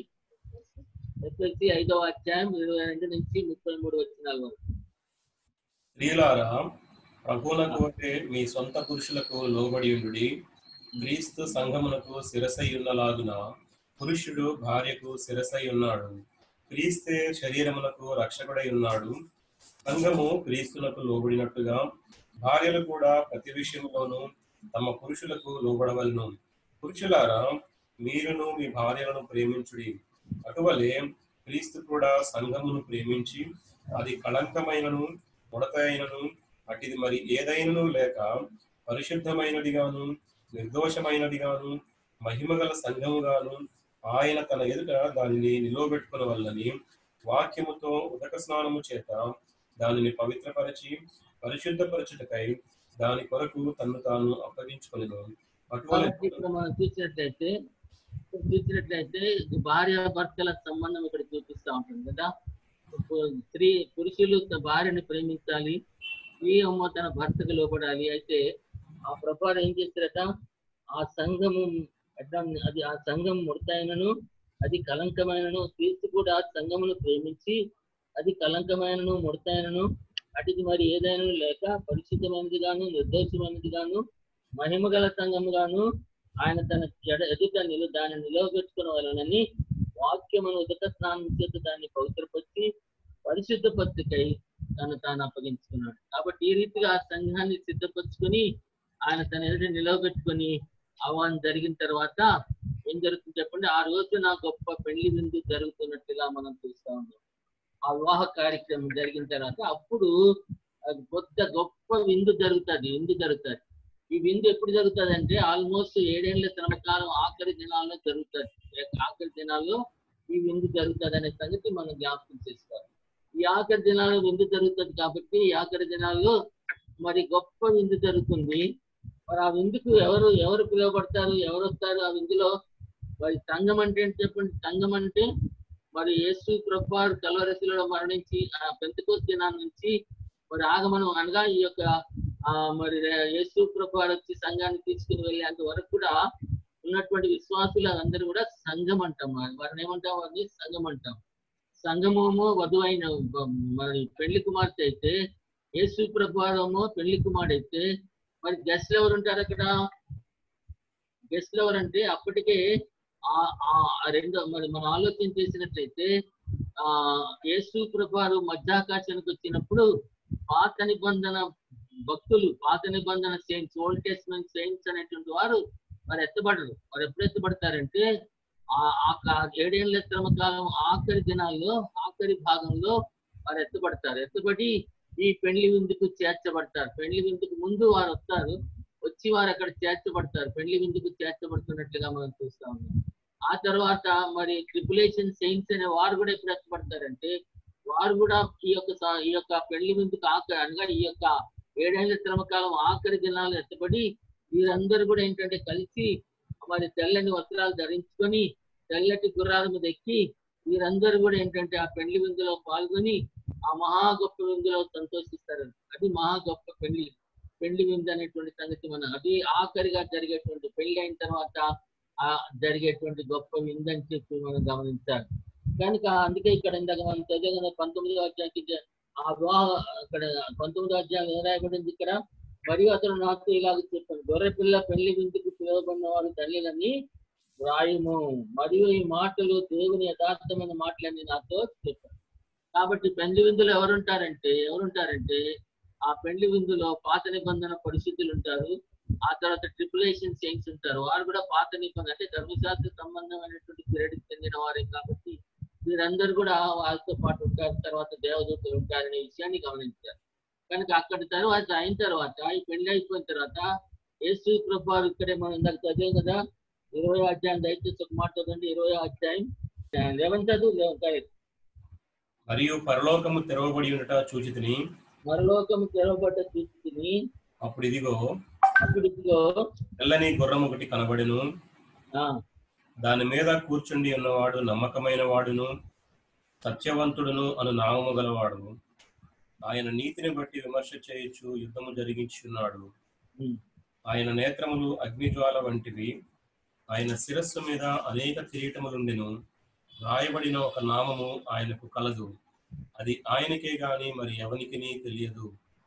Speaker 1: ఎఫెసీ 5వ అధ్యాయం 22 నుంచి 33 వచనాల వరకు.
Speaker 2: స్త్రీలారా ప్రభువునకు అంటే మీ సొంత పురుషులకు లోబడి ఉండుడి. క్రీస్తు సంఘమునకు శిరసై ఉన్నలాగున పురుషుడు భార్యకు శిరసై ఉన్నాడు. క్రీస్తే శరీరమునకు రక్షకుడై ఉన్నాడు. సంఘము క్రీస్తులకు లోబడినట్టుగా భార్యలు కూడా ప్రతి విషయంలోనూ తమ పురుషులకు లోబడవలను. పురుషులారా, మీరును మీ భార్యలను ప్రేమించుడి. అటువలే క్రీస్తు కూడా సంఘమును ప్రేమించి అది కళంకమైనను ముడత అయినను అటిది మరి ఏదైనను లేక పరిశుద్ధమైనదిగాను నిర్దోషమైనదిగాను మహిమగల సంఘముగాను ఆయన తన ఎదుట దానిని నిలవబెట్టుకునవల్లని వాక్యముతో ఉదక స్నానము చేత దానిని పవిత్రపరచి పరిశుద్ధపరచుటకై దాని కొరకు తన్ను తాను అప్పగించుకొనెను.
Speaker 1: కాబట్టి ఇప్పుడు మనం చూసినట్లయితే భార్య భర్తల సంబంధం ఇక్కడ చూపిస్తా ఉంటుంది కదా. పురుషులు భార్యని ప్రేమించాలి, స్త్రీ అమ్మ తన భర్తకు లోపడాలి. అయితే ఆ ప్రభావం ఏం చేస్తారట, ఆ సంఘము అది ఆ సంఘం ముడతైనను అది కలంకమైనను, క్రీస్తు కూడా సంఘమును ప్రేమించి అది కలంకమైనను ముడతైనను అటుది మరి ఏదైనా లేక పరిశుద్ధమైనది గాను నిర్దోషమైనది గాను మహిమగల సంఘము గాను ఆయన తన ఎదుట దాన్ని నిలవబెట్టుకున్న వాళ్ళని వాక్యమును ఉదక స్నానం చేత దాన్ని పవిత్రపరిచి పరిశుద్ధ పత్రికై తను తాను అప్పగించుకున్నాడు. కాబట్టి ఈ రీతిగా ఆ సంఘాన్ని సిద్ధపరచుకొని ఆయన తన ఎదుట నిలవబెట్టుకొని ఆహ్వానం జరిగిన తర్వాత ఏం జరుగుతుంది చెప్పండి. ఆ రోజున గొప్ప పెళ్లి విందు జరుగుతున్నట్టుగా మనం చూస్తా ఉన్నాం. ఆ వివాహ కార్యక్రమం జరిగిన తర్వాత అప్పుడు గొప్ప విందు జరుగుతుంది. ఈ విందు ఎప్పుడు జరుగుతుంది అంటే ఆల్మోస్ట్ 7 ఏళ్ల శ్రమకాలం ఆఖరి దినాల్లో జరుగుతుంది. ఆఖరి దినాల్లో ఈ విందు జరుగుతుంది అనే సంగతి మనం జ్ఞాపకం చేసుకోవాలి. ఈ ఆఖరి దినాల్లో విందు జరుగుతుంది కాబట్టి ఈ ఆఖరి దినాల్లో మరి గొప్ప విందు జరుగుతుంది. మరి ఆ విందుకు ఎవరు పిలువబడతారు, ఎవరు వస్తారు ఆ విందులో? మరి సంఘం అంటే చెప్పండి. సంఘం అంటే మరి యేసు ప్రభువారు కల్వరి శిలువలో మరణించి ఆ పెంతెకోస్తు దినాల నుంచి మరి ఆగమనం అనగా ఈ యొక్క మరి యేసు ప్రభువారు వచ్చి సంఘాన్ని తీసుకుని వెళ్ళేంత వరకు కూడా ఉన్నటువంటి విశ్వాసులు అందరూ కూడా సంఘం అంటాం. వారిని ఏమంటాం? వారిని సంఘం అంటాం. సంఘమేమో వధువైన మరి పెళ్లి కుమార్తె అయితే, యేసు ప్రభువారేమో పెళ్లి కుమారుడైతే, మరి గెస్ట్లు ఎవరు ఉంటారు అక్కడ? గెస్ట్లు ఎవరంటే అప్పటికే రెండో మరి మనం ఆలోచన చేసినట్లయితే యేసు ప్రభువారు మధ్యాకాశానికి వచ్చినప్పుడు పాత నిబంధన భక్తులు, పాత నిబంధన సెయింట్స్, ఓల్డ్ టెస్టమెంట్ సెయింట్స్ అనేటువంటి వారు మరి ఎత్తబడరు. వారు ఎప్పుడు ఎత్తబడతారంటే 7 ఏళ్ల శ్రమకాలం ఆఖరి దినాల్లో ఆఖరి భాగంలో వారు ఎత్తబడతారు. ఎత్తబడి ఈ పెళ్లి విందుకు చేర్చబడతారు. పెళ్లి విందుకు ముందు వారు వస్తారు, వచ్చి వారు అక్కడ చేర్చబడతారు. పెళ్లి విందుకు చేర్చబడుతున్నట్లుగా మనం చూస్తా ఉన్నాం. ఆ తర్వాత మరి ట్రిపులేషన్ సెయింట్స్ అనే వారు కూడా ఎప్పుడు ఎత్తబడతారంటే వారు కూడా ఈ యొక్క పెళ్లి విందుకు అనగా ఈ యొక్క 7 ఏళ్ల శ్రమకాలం ఆఖరి దినాలు ఎత్తబడి వీరందరూ కూడా ఏంటంటే కలిసి మరి తెల్లని వస్త్రాలు ధరించుకొని తెల్లటి గుర్రాల మీద ఎక్కి వీరందరూ కూడా ఏంటంటే ఆ పెళ్లి విందులో పాల్గొని ఆ మహా గొప్ప విందులో సంతోషిస్తారు. అది మహా గొప్ప పెళ్లి విందు అనేటువంటి సంగతి అది ఆఖరిగా జరిగేటువంటి పెళ్లి అయిన తర్వాత జరిగేటువంటి గొప్ప విందు అని చెప్పి మనం గమనించాలి. కనుక అందుకే ఇక్కడ ఇందాక మనం చదివిన 19వ అధ్యాయానికి ఆ వివాహ అక్కడ 19వ అధ్యాయం ఏం రాయబడింది ఇక్కడ? మరియు అతను నాతో ఇలాగ చెప్పాను, గొర్రె పిల్ల పెళ్లి విందుకు పిలువబడిన వారు తల్లిలని వ్రాయుము, మరియు ఈ మాటలు దేవుని యథార్థమైన మాటలని నాతో చెప్పాను. కాబట్టి పెళ్లి విందులో ఎవరుంటారంటే ఆ పెళ్లి విందులో పాత నిబంధన పరిశుద్ధులు ఉంటారు. ఆ తర్వాత ట్రిపులేషన్ సెయింట్స్ ఉంటారు. వారు కూడా పాత నిబంధన అంటే ధర్మశాస్త్ర సంబంధమైనటువంటి పీరియడ్కి చెందిన వారే కాబట్టి వీరందరూ కూడా వారితో పాటు ఉంటారు. తర్వాత దేవదూతలు ఉంటారనే విషయాన్ని గమనించారు. కనుక అక్కడి తర్వాత అయిన తర్వాత ఈ పెళ్లి అయిపోయిన తర్వాత యేసు ప్రభువారు ఇక్కడే మనం ఇందాక చదివాం కదా 20వ అధ్యాయం, దయచేసి ఒక మాట చదవండి. 20వ అధ్యాయం 11
Speaker 2: మరియు పరలోకము తెరవబడి ఉండట చూచితిని.
Speaker 1: పరలోకము తెరవబడ్డ చూచితిని.
Speaker 2: అప్పుడు ఇదిగో తెల్లని గుర్రం ఒకటి కనబడెను. దాని మీద కూర్చుండి ఉన్నవాడు నమ్మకమైన వాడును సత్యవంతుడును అను నామము గలవాడు. ఆయన నీతిని బట్టి విమర్శ చేయొచ్చు యుద్ధము జరిగించున్నాడు. ఆయన నేత్రములు అగ్నిజ్వాల వంటివి. ఆయన శిరస్సు మీద అనేక కిరీటములుండెను. రాయబడిన ఒక నామము ఆయనకు కలదు, అది ఆయనకే గాని మరి ఎవనికిని తెలియదు.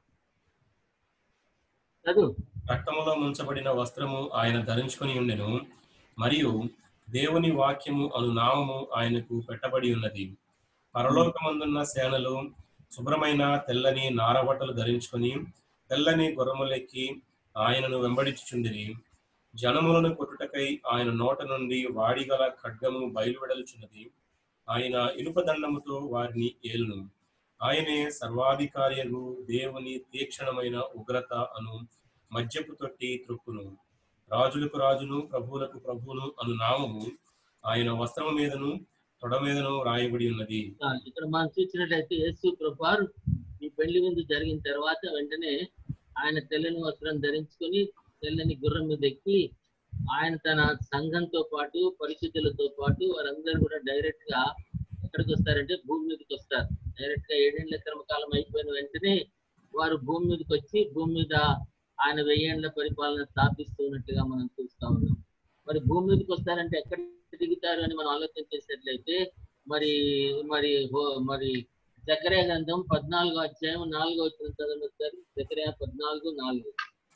Speaker 2: రక్తములో ముంచబడిన వస్త్రము ఆయన ధరించుకొని ఉండెను, మరియు దేవుని వాక్యము అను నామము ఆయనకు పెట్టబడి ఉన్నది. పరలోకమందున్న సేనలు శుభ్రమైన తెల్లని నారబట్టలు ధరించుకొని తెల్లని గుర్రములెక్కి ఆయనను వెంబడించుచుండిరి. జనములను కొట్టుటకై ఆయన నోట నుండి వాడిగల ఖడ్గము బయలువెడలుచున్నది. ఆయన ఇనుపదండముతో వారిని ఏలును. ఆయనే సర్వాధికారియగు దేవుని తీక్షణమైన ఉగ్రత అను మద్యపు తొట్టి త్రొక్కును. రాజులకు రాజును ప్రభువులకు ప్రభువును అను నామము ఆయన వస్త్రము మీదను తొడ మీదను రాయబడి ఉన్నది.
Speaker 1: ఇక్కడ మనం చూసినట్లయితే యేసు ప్రభువారు ఈ పెళ్లి విందు జరిగిన తర్వాత వెంటనే ఆయన తెల్లని వస్త్రం ధరించుకొని తెల్లని గుర్రం మీద ఎక్కి ఆయన తన సంఘంతో పాటు పరిశుద్ధులతో పాటు వారందరూ కూడా డైరెక్ట్ గా ఎక్కడికి వస్తారంటే భూమి మీదకి వస్తారు. డైరెక్ట్ గా 7 ఏళ్ల క్రమకాలం అయిపోయిన వెంటనే వారు భూమి మీదకి వచ్చి భూమి మీద ఆయన 1000 ఏళ్ల పరిపాలన స్థాపిస్తున్నట్టుగా మనం చూస్తా ఉన్నాం. మరి భూమి మీదకి వస్తారంటే ఎక్కడ దిగుతారు అని మనం ఆలోచన చేసినట్లయితే మరి మరి మరి జకర్యా గ్రంథం 14వ అధ్యాయం 4వ వచనం చదవండి. జకర్యా 14:4.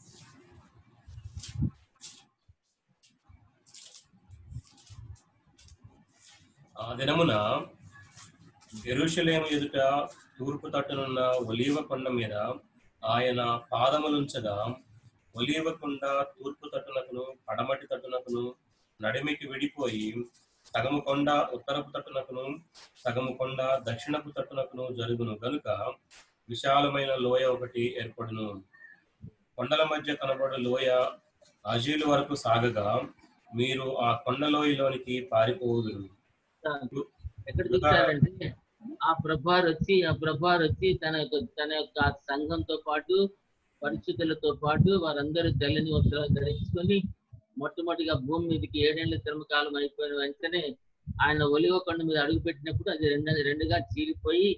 Speaker 2: ఆ దినమున యెరూషలేము ఎదుట తూర్పు తట్టునున్న ఒలీవ కొండ మీద ఆయన పాదములుంచగా ఒలీవ కొండ తూర్పు తట్టునకును పడమటి తట్టునకును నడిమికి విడిపోయి సగము కొండ ఉత్తరపు తట్టునకును సగము కొండ దక్షిణపు తట్టునకును జరుగును గనుక విశాలమైన లోయ ఒకటి ఏర్పడును. కొండల మధ్య కనబడు లోయ అజీలు వరకు సాగగా మీరు ఆ కొండ లోయలోనికి పారిపోవుదురు.
Speaker 1: ఎక్కడ చూస్తారంటే ఆ ప్రభారు వచ్చి తన యొక్క సంఘంతో పాటు పరిస్థితులతో పాటు వారందరూ తెల్లని వస్త్రాలు ధరించుకొని మొట్టమొదటిగా భూమి మీదకి 7 ఏళ్ల కాలం అయిపోయిన వెంటనే ఆయన ఒలివ కొండ మీద అడుగు పెట్టినప్పుడు అది రెండుగా చీలిపోయి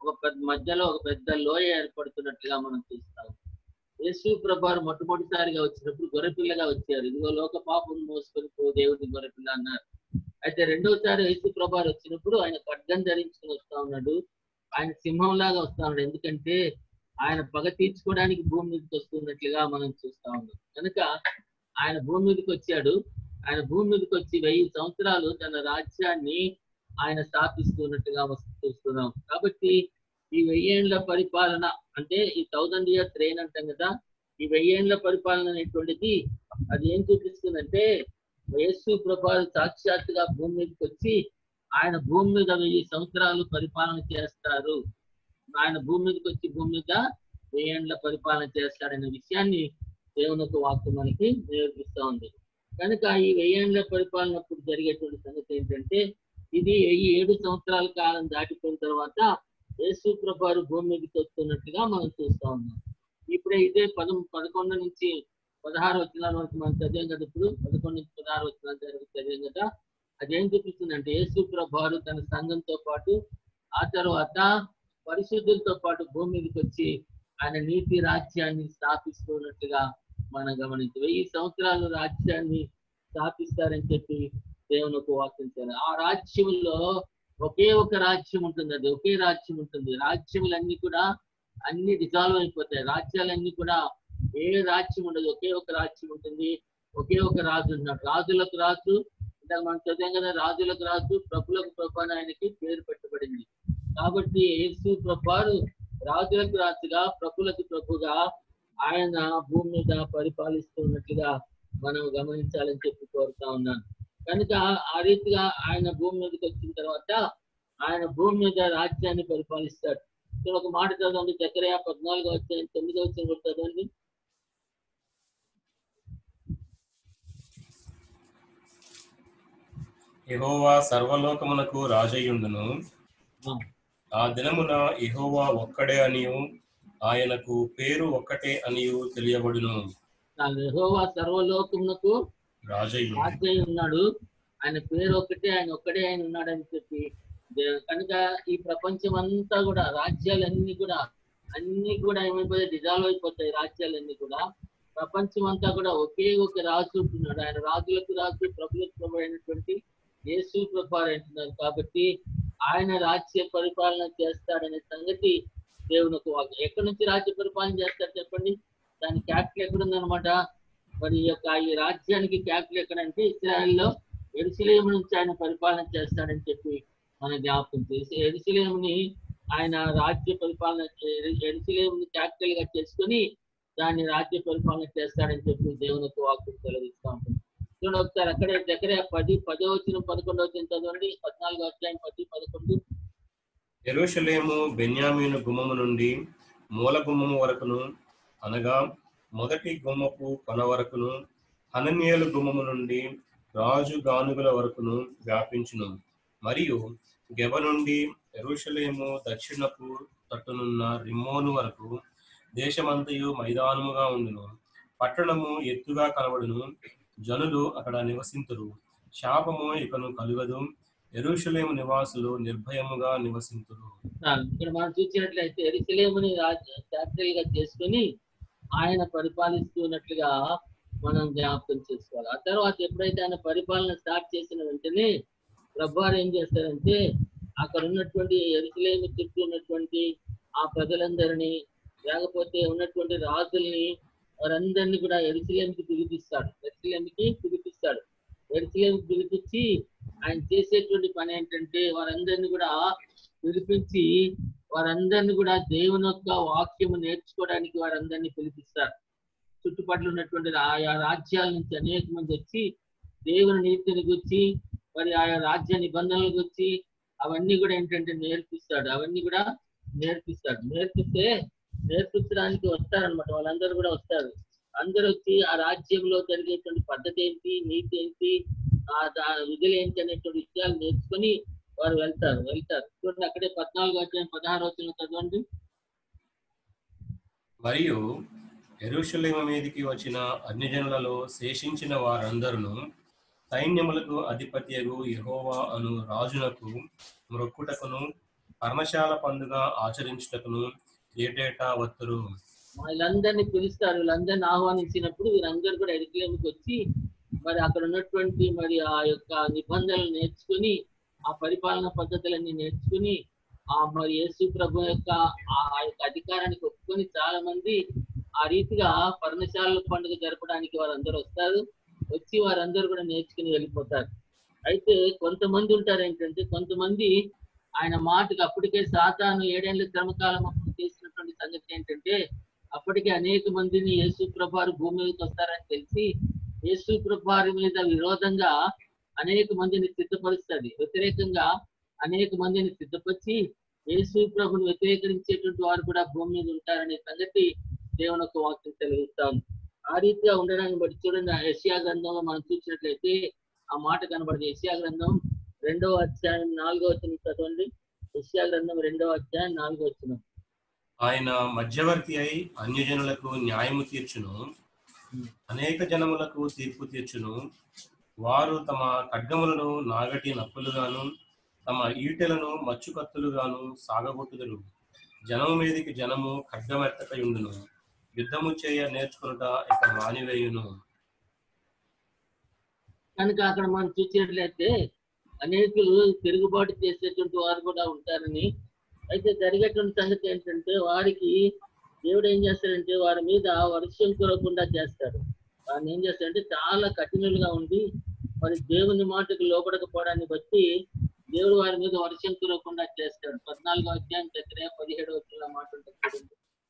Speaker 1: మధ్యలో ఒక పెద్ద లోయ ఏర్పడుతున్నట్లుగా మనం చూస్తాం. యేసు ప్రభువారు మొట్టమొదటిసారిగా వచ్చినప్పుడు గొర్రెపిల్లగా వచ్చారు. ఇదిగో లోక పాపం మోసుకొని పో దేవుడి గొర్రెపిల్ల అన్నారు. అయితే రెండోసారి యేసు ప్రభువారు వచ్చినప్పుడు ఆయన ఖడ్గం ధరించుకుని వస్తా ఉన్నాడు. ఆయన సింహంలాగా వస్తా ఉన్నాడు. ఎందుకంటే ఆయన పగ తీర్చుకోవడానికి భూమి మీదకి వస్తున్నట్లుగా మనం చూస్తా ఉన్నాం. కనుక ఆయన భూమి మీదకి వచ్చాడు. ఆయన భూమి మీదకి వచ్చి 1000 సంవత్సరాలు తన రాజ్యాన్ని ఆయన స్థాపిస్తున్నట్టుగా చూస్తున్నాం. కాబట్టి ఈ 1000 ఏళ్ల పరిపాలన అంటే ఈ 1000 years reign అంటాం కదా. ఈ 1000 ఏళ్ల పరిపాలన అనేటువంటిది అది ఏం చూపిస్తుందంటే యేసు ప్రభువు సాక్షాత్తుగా భూమి మీదకి వచ్చి ఆయన భూమి మీద 1000 సంవత్సరాలు పరిపాలన చేస్తారు. ఆయన భూమి మీదకి వచ్చి భూమి మీద 1000 ఏళ్ల పరిపాలన చేస్తాడనే విషయాన్ని దేవుని యొక్క వాక్యం మనకి నేర్పిస్తా ఉంది. కనుక ఈ 1000 ఏళ్ల పరిపాలనప్పుడు జరిగేటువంటి సంగతి ఏంటంటే ఇది 7 సంవత్సరాల కాలం దాటిపోయిన తర్వాత యేసు ప్రభువు భూమి మీదకి వస్తున్నట్టుగా మనం చూస్తా ఉన్నాం. ఇప్పుడే ఇదే 11 నుంచి 16 వచనాల వరకు మనం చదివాం కదా. ఇప్పుడు 11 నుంచి 16 వచనాల వరకు చదివాం కదా. అదేం చూపిస్తుందంటే యేసు ప్రభువు తన సంఘంతో పాటు ఆ తర్వాత పరిశుద్ధులతో పాటు భూమి మీదకి వచ్చి ఆయన నీతి రాజ్యాన్ని స్థాపిస్తున్నట్టుగా మనం గమనించి 1000 సంవత్సరాలు రాజ్యాన్ని స్థాపిస్తారని చెప్పి దేవుని ఒక వాక్యం. ఆ రాజ్యంలో ఒకే ఒక రాజ్యం ఉంటుంది. అది ఒకే రాజ్యం ఉంటుంది. రాజ్యములన్నీ కూడా అన్ని డిజాల్వ్ అయిపోతాయి. రాజ్యాలన్నీ కూడా ఏ రాజ్యం ఉండదు. ఒకే ఒక రాజ్యం ఉంటుంది. ఒకే ఒక రాజు ఉన్నాడు. రాజులకు రాజు ఇందాక మనం చదివాం కదా. రాజులకు రాజు ప్రభులకు ప్రభు అని ఆయనకి పేరు పెట్టబడింది. కాబట్టి యేసు ప్రభువు రాజులకు రాజుగా ప్రభులకు ప్రభుగా ఆయన భూమి మీద పరిపాలిస్తున్నట్లుగా మనం గమనించాలని చెప్పి కోరుతా ఉన్నాను. కనుక ఆ రీతిగా ఆయన భూమి మీదకి వచ్చిన తర్వాత ఆయన భూమి మీద రాజ్యాన్ని పరిపాలిస్తాడు. ఇక్కడ ఒక మాట చదవండి. జకర్యా 14వ అధ్యాయం 9వ వచనం కూడా చదవండి.
Speaker 2: యెహోవా సర్వలోకమునకు రాజయ్యుండును. ఆ దినమున యెహోవా ఒక్కడే అనియు ఆయనకు పేరు ఒక్కటే అనియు తెలియబడును.
Speaker 1: యెహోవా సర్వలోకమునకు రాజై ఉన్నాడు. ఆయన పేరు ఒక్కటే, ఆయన ఒక్కడే ఆయన ఉన్నాడని చెప్పి కనుక ఈ ప్రపంచం అంతా కూడా రాజ్యాలన్నీ కూడా ఏమైపోతాయి, డిజాల్వ్ అయిపోతాయి. రాజ్యాలన్నీ కూడా ప్రపంచం అంతా కూడా ఒకే ఒక రాజు ఉంటున్నాడు. ఆయన రాజులకు రాజు ప్రభులకు ప్రభు అయినటువంటి యేసు ప్రభువు అంటున్నారు. కాబట్టి ఆయన రాజ్య పరిపాలన చేస్తాడనే సంగతి దేవుని ఒక వాక్యం. ఎక్కడి నుంచి రాజ్య పరిపాలన చేస్తాడు చెప్పండి. దాని క్యాపిటల్ ఎక్కడుందనమాట. మరి ఈ రాజ్యానికి క్యాపిటల్ ఎక్కడంటే ఇశ్రాయేల్లో యెరూషలేము నుంచి ఆయన పరిపాలన చేస్తాడని చెప్పి మన జ్ఞాపకం చేసి యెరూషలేముని ఆయన రాజ్య పరిపాలన యెరూషలేముని క్యాపిటల్ గా చేసుకొని దాన్ని రాజ్య పరిపాలన చేస్తాడని చెప్పి దేవునికి వాక్యం సెలవిస్తా ఉంటుంది. చూడండి ఒకసారి అక్కడే దగ్గర 10వ వచనం 11వ వచనం చదవండి. 14వ అధ్యాయం 10, 11.
Speaker 2: యెరూషలేము బెన్యామీను గుమ్మము నుండి మూల గుమ్మము వరకును, అనగా మొదటి గుమ్మపు కొన వరకును, హనన్యేలు గుమ్మము నుండి రాజు గానుగుల వరకును వ్యాపించును. మరియు గెబ నుండి యెరూషలేము దక్షిణపు తట్టునున్న రిమ్మోను వరకు దేశమంతయు మైదానముగా ఉండును. పట్టణము ఎత్తుగా కనబడును, జనులు అక్కడ నివసింతురు. శాపము ఇకను కలుగదు, యెరూషలేము నివాసులు నిర్భయముగా నివసింతురు.
Speaker 1: ఇక్కడ మనం చూసినట్లయితే యెరూషలేముని క్యాపిటల్ గా చేసుకొని ఆయన పరిపాలిస్తున్నట్లుగా మనం జ్ఞాపకం చేసుకోవాలి. ఆ తర్వాత ఎప్పుడైతే ఆయన పరిపాలన స్టార్ట్ చేసిన వెంటనే ప్రభువారు ఏం చేస్తారంటే అక్కడ ఉన్నటువంటి యెరూషలేము చుట్టూ ఉన్నటువంటి ఆ ప్రజలందరినీ, లేకపోతే ఉన్నటువంటి రాజుల్ని, వారందరినీ కూడా యెరూషలేముకి పిలిపిస్తాడు. యెరూషలేముకి పిలిపించి ఆయన చేసేటువంటి పని ఏంటంటే వారందరినీ కూడా పిలిపించి వారందరినీ కూడా దేవుని యొక్క వాక్యము నేర్చుకోవడానికి వారందరినీ పిలిపిస్తారు. చుట్టుపక్కల ఉన్నటువంటి ఆయా రాజ్యాల నుంచి అనేక మంది వచ్చి దేవుని నీతిని గురించి, మరి ఆయా రాజ్య నిబంధనలు గురించి అవన్నీ కూడా ఏంటంటే నేర్పించడానికి వస్తారనమాట. వాళ్ళందరూ కూడా వస్తారు. అందరూ వచ్చి ఆ రాజ్యంలో జరిగేటువంటి పద్ధతి ఏంటి, నీతి ఏంటి, విధులు ఏంటి అనేటువంటి విషయాలు నేర్చుకొని వారు వెళ్తారు. చూడండి అక్కడే 14వ అధ్యాయం 16వ వచనం చదవండి.
Speaker 2: మరియు యెరూషలేము మీదికి వచ్చిన అన్యజనులలో శేషించిన వారందరూ సైన్యములకు అధిపతియగు యెహోవా అను రాజునకు మ్రొక్కుటకును పర్ణశాల పండుగ ఆచరించుటకును ఏటేటా వత్తురు.
Speaker 1: వీళ్ళందరినీ పిలుస్తారు. వీళ్ళందరినీ ఆహ్వానించినప్పుడు వీరందరూ కూడా యెరూషలేముకి వచ్చి మరి అక్కడ ఉన్నటువంటి మరి ఆ యొక్క నిబంధనలు నేర్చుకుని, ఆ పరిపాలన పద్ధతులన్నీ నేర్చుకుని, మరి యేసు ప్రభు యొక్క ఆ యొక్క అధికారానికి ఒప్పుకొని చాలా మంది ఆ రీతిగా పర్ణశాల పండుగ జరపడానికి వారందరూ వస్తారు. వచ్చి వారందరూ కూడా నేర్చుకుని వెళ్ళిపోతారు. అయితే కొంతమంది ఉంటారు ఏంటంటే, కొంతమంది ఆయన మాటకు అప్పటికే సాతాను 7 ఏళ్ల శ్రమకాలం అప్పుడు చేసినటువంటి సంగతి ఏంటంటే, అప్పటికే అనేక మందిని యేసు ప్రభువారు భూమి మీదకి వస్తారని తెలిసి యేసు ప్రభువారి మీద విరోధంగా అనేక మందిని సిద్ధపరుస్తుంది. వ్యతిరేకంగా అనేక మందిని సిద్ధపరిచి యేసు ప్రభుని వ్యతిరేకరించేటువంటి వారు కూడా భూమి మీద ఉంటారనే సంగతి దేవుని యొక్క వాక్యం తెలియజేస్తాం. ఆ రీతిగా ఉండడాన్ని బట్టి చూడండి, యెషయా గ్రంథంలో మనం చూసినట్లయితే ఆ మాట కనబడింది. యెషయా గ్రంథం 2వ అధ్యాయం 4వ వచనం చదవండి. యెషయా గ్రంథం 2వ అధ్యాయం 4వ వచనం.
Speaker 2: ఆయన మధ్యవర్తి అయి అన్యజనులకు న్యాయము తీర్చును, అనేక జనములకు తీర్పు తీర్చును. వారు తమ ఖడ్గములను నాగటి నప్పులుగాను, తమ ఈటెలను మచ్చుకత్తులుగాను సాగగొట్టుదురు. జనము మీదికి జనము ఖడ్గమెత్తకయుండును, యుద్ధము చేయ నేర్చుకునుట ఇక మానివేయును.
Speaker 1: కనుక అక్కడ మనం చూసినట్లయితే అనేకులు తిరుగుబాటు చేసేటువంటి వారు కూడా ఉంటారని, అయితే జరిగేటువంటి సంగతి ఏంటంటే వారికి దేవుడు ఏం చేస్తాడంటే వారి మీద వర్షం కురవకుండా చేస్తాడు. వారిని ఏం చేస్తాడంటే చాలా కఠినులుగా ఉండి మరి దేవుని మాటకు లోపడకపోవడాన్ని బట్టి దేవుడు వారి మీద వర్షం కురవకుండా చేస్తాడు. 14వ అధ్యాయం దగ్గర 17వ వచనంలో మాట ఉంటుంది.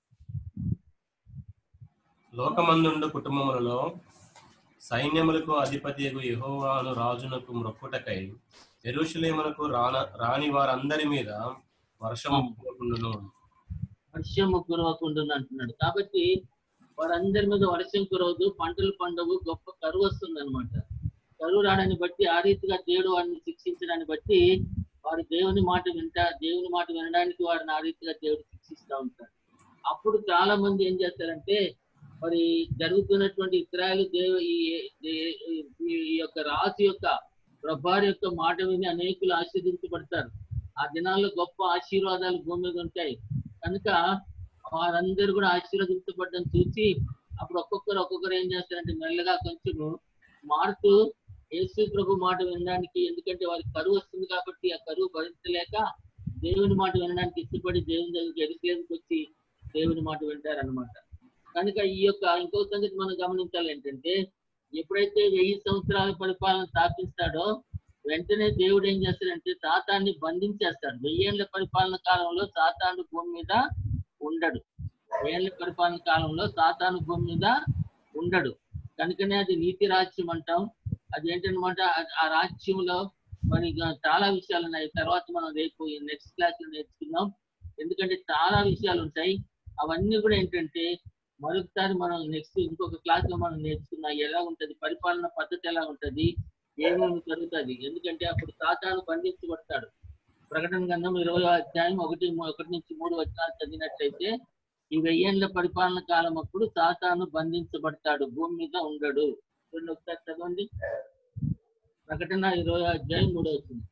Speaker 2: లోకమందుండు కుటుంబములలో సైన్యములకు అధిపతియగు యెహోవా అను రాజునకు మ్రొక్కుటకై యెరూషలేమునకు రాని వారందరి మీద వర్షము
Speaker 1: కురవకుండా అంటున్నాడు. కాబట్టి వారందరి మీద వర్షం కురవదు, పంటలు పండవు, గొప్ప కరువు వస్తుంది అనమాట. కరువు రావడాన్ని బట్టి ఆ రీతిగా దేవుడు వారిని శిక్షించడాన్ని బట్టి వారు దేవుని మాట వినడానికి వారిని ఆ రీతిగా దేవుడు శిక్షిస్తూ ఉంటారు. అప్పుడు చాలా మంది ఏం చేస్తారంటే మరి జరుగుతున్నటువంటి ఇశ్రాయేలు ఈ యొక్క రాజు యొక్క ప్రభువారి యొక్క మాట విని అనేకులు ఆశీర్వదించబడతారు. ఆ దినాల్లో గొప్ప ఆశీర్వాదాలు భూమి మీద ఉంటాయి. కనుక వారందరూ కూడా ఆశీర్వదించబడ్డం చూసి అప్పుడు ఒక్కొక్కరు ఏం చేస్తారంటే మెల్లగా కొంచెం మారుతూ యేసు ప్రభు మాట వినడానికి, ఎందుకంటే వారికి కరువు వస్తుంది కాబట్టి ఆ కరువు భరించలేక దేవుని మాట వినడానికి ఇష్టపడి దేవుని దగ్గరికి యెరూషలేముకి వచ్చి దేవుని మాట వింటారనమాట. కనుక ఈ యొక్క ఇంకో సంగతి మనం గమనించాలి ఏంటంటే, ఎప్పుడైతే 1000 సంవత్సరాల పరిపాలన స్థాపిస్తాడో వెంటనే దేవుడు ఏం చేస్తాడంటే సాతాన్ని బంధించేస్తాడు. 1000 ఏళ్ల పరిపాలన కాలంలో సాతాను భూమి మీద ఉండడు. 1000 ఏళ్ల పరిపాలన కాలంలో సాతాను భూమి మీద ఉండడు. కనుకనే అది నీతి రాజ్యం అంటాం. అది ఏంటనమాట, ఆ రాజ్యంలో మరి చాలా విషయాలు ఉన్నాయి. తర్వాత మనం రేపు నెక్స్ట్ క్లాస్ లో నేర్చుకుందాం. ఎందుకంటే చాలా విషయాలు ఉంటాయి. అవన్నీ కూడా ఏంటంటే మరొకసారి మనం నెక్స్ట్ ఇంకొక క్లాస్ లో మనం నేర్చుకున్నాం. ఎలా ఉంటది పరిపాలన పద్ధతి, ఎలా ఉంటది, ఏమేమి జరుగుతుంది. ఎందుకంటే అప్పుడు సాతాను బంధించబడతాడు. ప్రకటన గ్రంథం 20వ అధ్యాయం 1-3 వచనాలు చదివినట్లయితే ఈ 1000 ఏళ్ల పరిపాలన కాలం అప్పుడు సాతాను బంధించబడతాడు, భూమి మీద ఉండడు. చూడండి ఒకసారి చదవండి. ప్రకటన 20వ అధ్యాయం 3వ వచనం.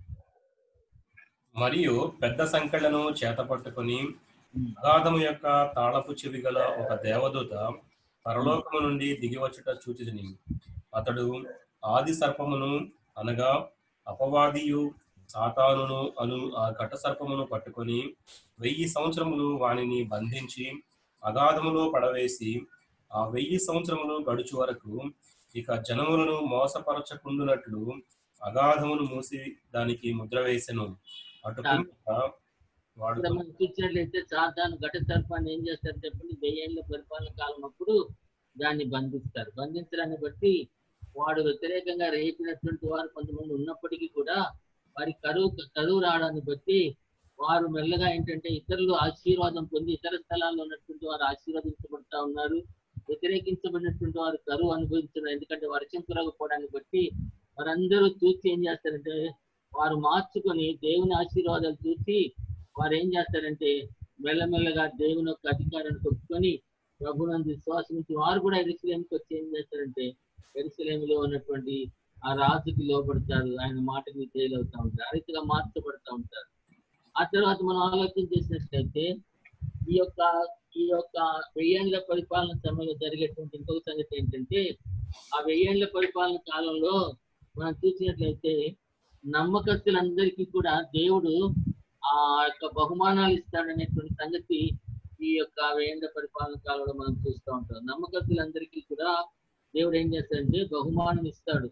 Speaker 2: మరియు పెద్ద సంఖ్యలను చేతపట్టుకొని అగాధము యొక్క తాళపు చెవి గల ఒక దేవదూత పరలోకము నుండి దిగివచ్చుట చూచితిని. అతడు ఆది సర్పమును అనగా అపవాదియు సాతానును అను ఆ ఘట సర్పమును పట్టుకొని 1000 సంవత్సరములు వానిని బంధించి అగాధములో పడవేసి ఆ 1000 సంవత్సరములు గడుచు వరకు ఇక జనములను మోసపరచకుండునట్లు అగాధమును మూసి దానికి ముద్ర వేసెను. అటు వాడు
Speaker 1: మనం చూసినట్లయితే సాతాను ఘట సర్పాన్ని ఏం చేస్తారు చెప్పండి, 1000 ఏళ్ల పరిపాలన కాలం అప్పుడు దాన్ని బంధిస్తారు. బంధించడాన్ని బట్టి వాడు వ్యతిరేకంగా రేపినటువంటి వారు కొంతమంది ఉన్నప్పటికీ కూడా వారి కరువు రావడాన్ని బట్టి వారు మెల్లగా ఏంటంటే ఇతరులు ఆశీర్వాదం పొంది ఇతర స్థలాల్లో ఉన్నటువంటి వారు ఆశీర్వదించబడతా ఉన్నారు. వ్యతిరేకించబడినటువంటి వారు కరువు అనుభవించడం, ఎందుకంటే వర్షం కురవకపోవడాన్ని బట్టి వారందరూ చూసి ఏం చేస్తారంటే వారు మార్చుకొని దేవుని ఆశీర్వాదాలు చూసి వారు ఏం చేస్తారంటే మెల్లమెల్లగా దేవుని యొక్క అధికారాన్ని కొట్టుకొని ప్రభునందు విశ్వాసం నుంచి వారు కూడా యెరూషలేముకి వచ్చి ఏం చేస్తారంటే యెరూషలేములో ఉన్నటువంటి ఆ రాజుకి లోబడతారు, ఆయన మాటకి తేలవుతా ఉంటారు, ఆ రీతిగా మార్చబడతా ఉంటారు. ఆ తర్వాత మనం ఆలోచన చేసినట్లయితే ఈ యొక్క 1000 ఏళ్ల పరిపాలన సమయంలో జరిగేటువంటి ఇంకొక సంగతి ఏంటంటే ఆ 1000 ఏళ్ల పరిపాలన కాలంలో మనం చూసినట్లయితే నమ్మకస్తులందరికీ కూడా దేవుడు ఆ యొక్క బహుమానాలు ఇస్తాడనేటువంటి సంగతి ఈ యొక్క 1000 ఏళ్ల పరిపాలన కాలంలో మనం చూస్తూ ఉంటాం. నమ్మకస్తులందరికీ కూడా దేవుడు ఏం చేస్తాడంటే బహుమానాలు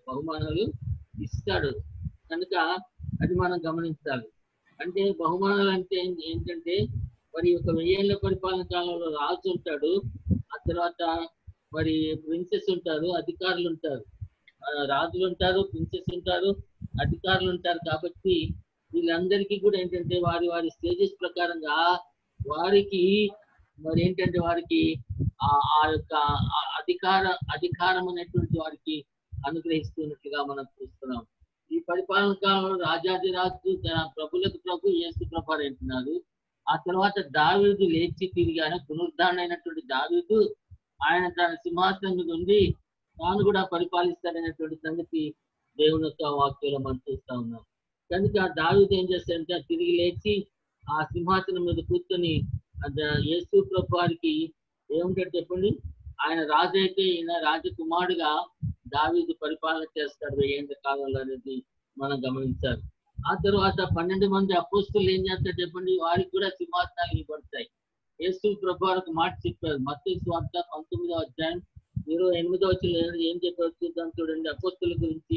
Speaker 1: ఇస్తాడు. కనుక అది మనం గమనించాలి. అంటే బహుమానాలు అంటే ఏంటంటే మరి ఒక 1000 ఏళ్ల పరిపాలన కాలంలో రాజు ఉంటాడు, ఆ తర్వాత మరి ప్రిన్సెస్ ఉంటారు, అధికారులు ఉంటారు. రాజులు ఉంటారు, ప్రిన్సెస్ ఉంటారు, అధికారులు ఉంటారు. కాబట్టి వీళ్ళందరికీ కూడా ఏంటంటే వారి వారి స్టేజెస్ ప్రకారంగా వారికి మరి ఏంటంటే వారికి ఆ యొక్క అధికారం అనేటువంటి వారికి అనుగ్రహిస్తున్నట్లుగా మనం చూస్తున్నాం. ఈ పరిపాలన కాలంలో రాజాదిరాజు ప్రభులకు ప్రభు యేసు ప్రభు అంటున్నారు. ఆ తర్వాత దావీదు లేచి తిరిగాను, పునరుద్ధారణైనటువంటి దావీదు ఆయన తన సింహాసనం మీద ఉండి తాను కూడా పరిపాలిస్తాడనేటువంటి సంగతి దేవుని యొక్క వాక్యంలో మనం చూస్తా ఉన్నాం. కనుక దావీదు ఏం చేస్తాడంటే తిరిగి లేచి ఆ సింహాసనం మీద కూర్చొని యేసు ప్రభు వారికి ఏముంటాడు చెప్పండి, ఆయన రాజు అయితే ఈయన రాజకుమారుడుగా దావీదు పరిపాలన చేస్తాడు 1000 ఏళ్ల కాలంలో అనేది మనం గమనించాలి. ఆ తర్వాత 12 మంది అపోస్తులు ఏం చేస్తారు చెప్పండి, వారికి కూడా సింహాసనాలు ఇవ్వబడతాయి. యేసు ప్రభు వారికి మాట చెప్పారు. మత్తయి సువార్త 19వ అధ్యాయం 28వ వచనం ఏం చెప్పారు చూద్దాం. చూడండి అపోస్తుల గురించి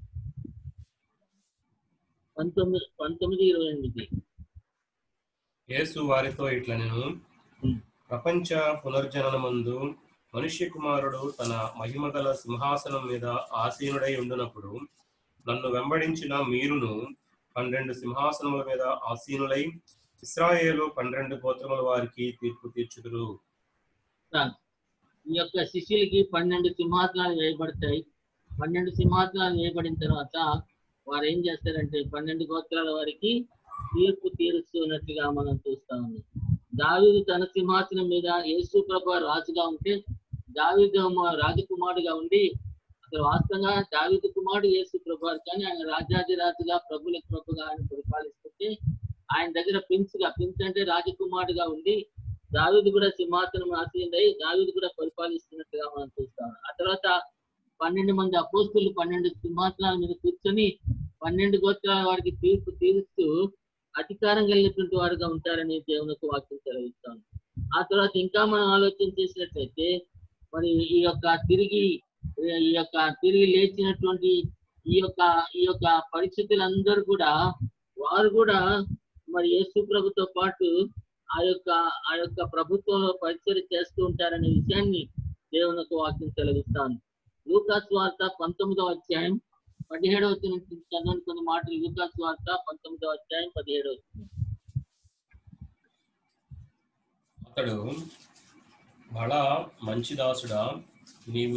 Speaker 1: 19:28.
Speaker 2: యేసు వారితో ఇట్లా నేను ప్రపంచ పునర్జననమందు మనుష్య కుమారుడు తన మహిమగల సింహాసనం మీద ఆసీనుడై ఉండునప్పుడు నన్ను వెంబడించిన మీరును 12 సింహాసనముల మీద ఆసీనులై ఇశ్రాయేలు 12 గోత్రముల వారికి తీర్పు తీర్చుదురు.
Speaker 1: ఈ యొక్క శిష్యులకి 12 సింహాసనాలు వేయబడతాయి. 12 సింహాసనాలు వేయబడిన తర్వాత వారు ఏం చేస్తారంటే 12 గోత్రాల వారికి తీర్పు తీరుస్తున్నట్లుగా మనం చూస్తా ఉన్నాం. దావీదు తన సింహాసనం మీద యేసు ప్రభు రాజుగా ఉంటే దావీదు రాజకుమారుడుగా ఉండి అసలు వాస్తవంగా దావీదు కుమారుడు యేసు ప్రభు, కానీ ఆయన రాజాదిరాజుగా ప్రభులకు ప్రభుగా ఆయన పరిపాలిస్తుంటే ఆయన దగ్గర ప్రిన్స్ అంటే రాజకుమారుడుగా ఉండి దావీదు కూడా సింహాసనం ఆసీనుడై దావీదు కూడా పరిపాలిస్తున్నట్టుగా మనం చూస్తాం. ఆ తర్వాత 12 మంది అపోస్తులు 12 సింహాసనాల మీద కూర్చొని 12 గోత్రాల వారికి తీర్పు తీరుస్తూ అధికారం కలిగినటువంటి వారుగా ఉంటారని దేవునికి వాక్యం సెలవిస్తాను. ఆ తర్వాత ఇంకా మనం ఆలోచన చేసినట్లయితే మరి ఈ యొక్క తిరిగి లేచినటువంటి ఈ యొక్క పరిస్థితులందరూ కూడా వారు కూడా మరి యేసు ప్రభుతో పాటు ఆ యొక్క ప్రభుత్వంలో పరిచయం చేస్తూ ఉంటారనే విషయాన్ని దేవుని యొక్క వాక్యం సెలవిస్తాను. లూకాసు వార్త 19వ అధ్యాయం 17వ వచనం చదవని కొన్ని మాటలు. లూకాసు వార్త 19వ అధ్యాయం 17వ వచనం.
Speaker 2: అతడు, బలా మంచి దాసుడా, నీవు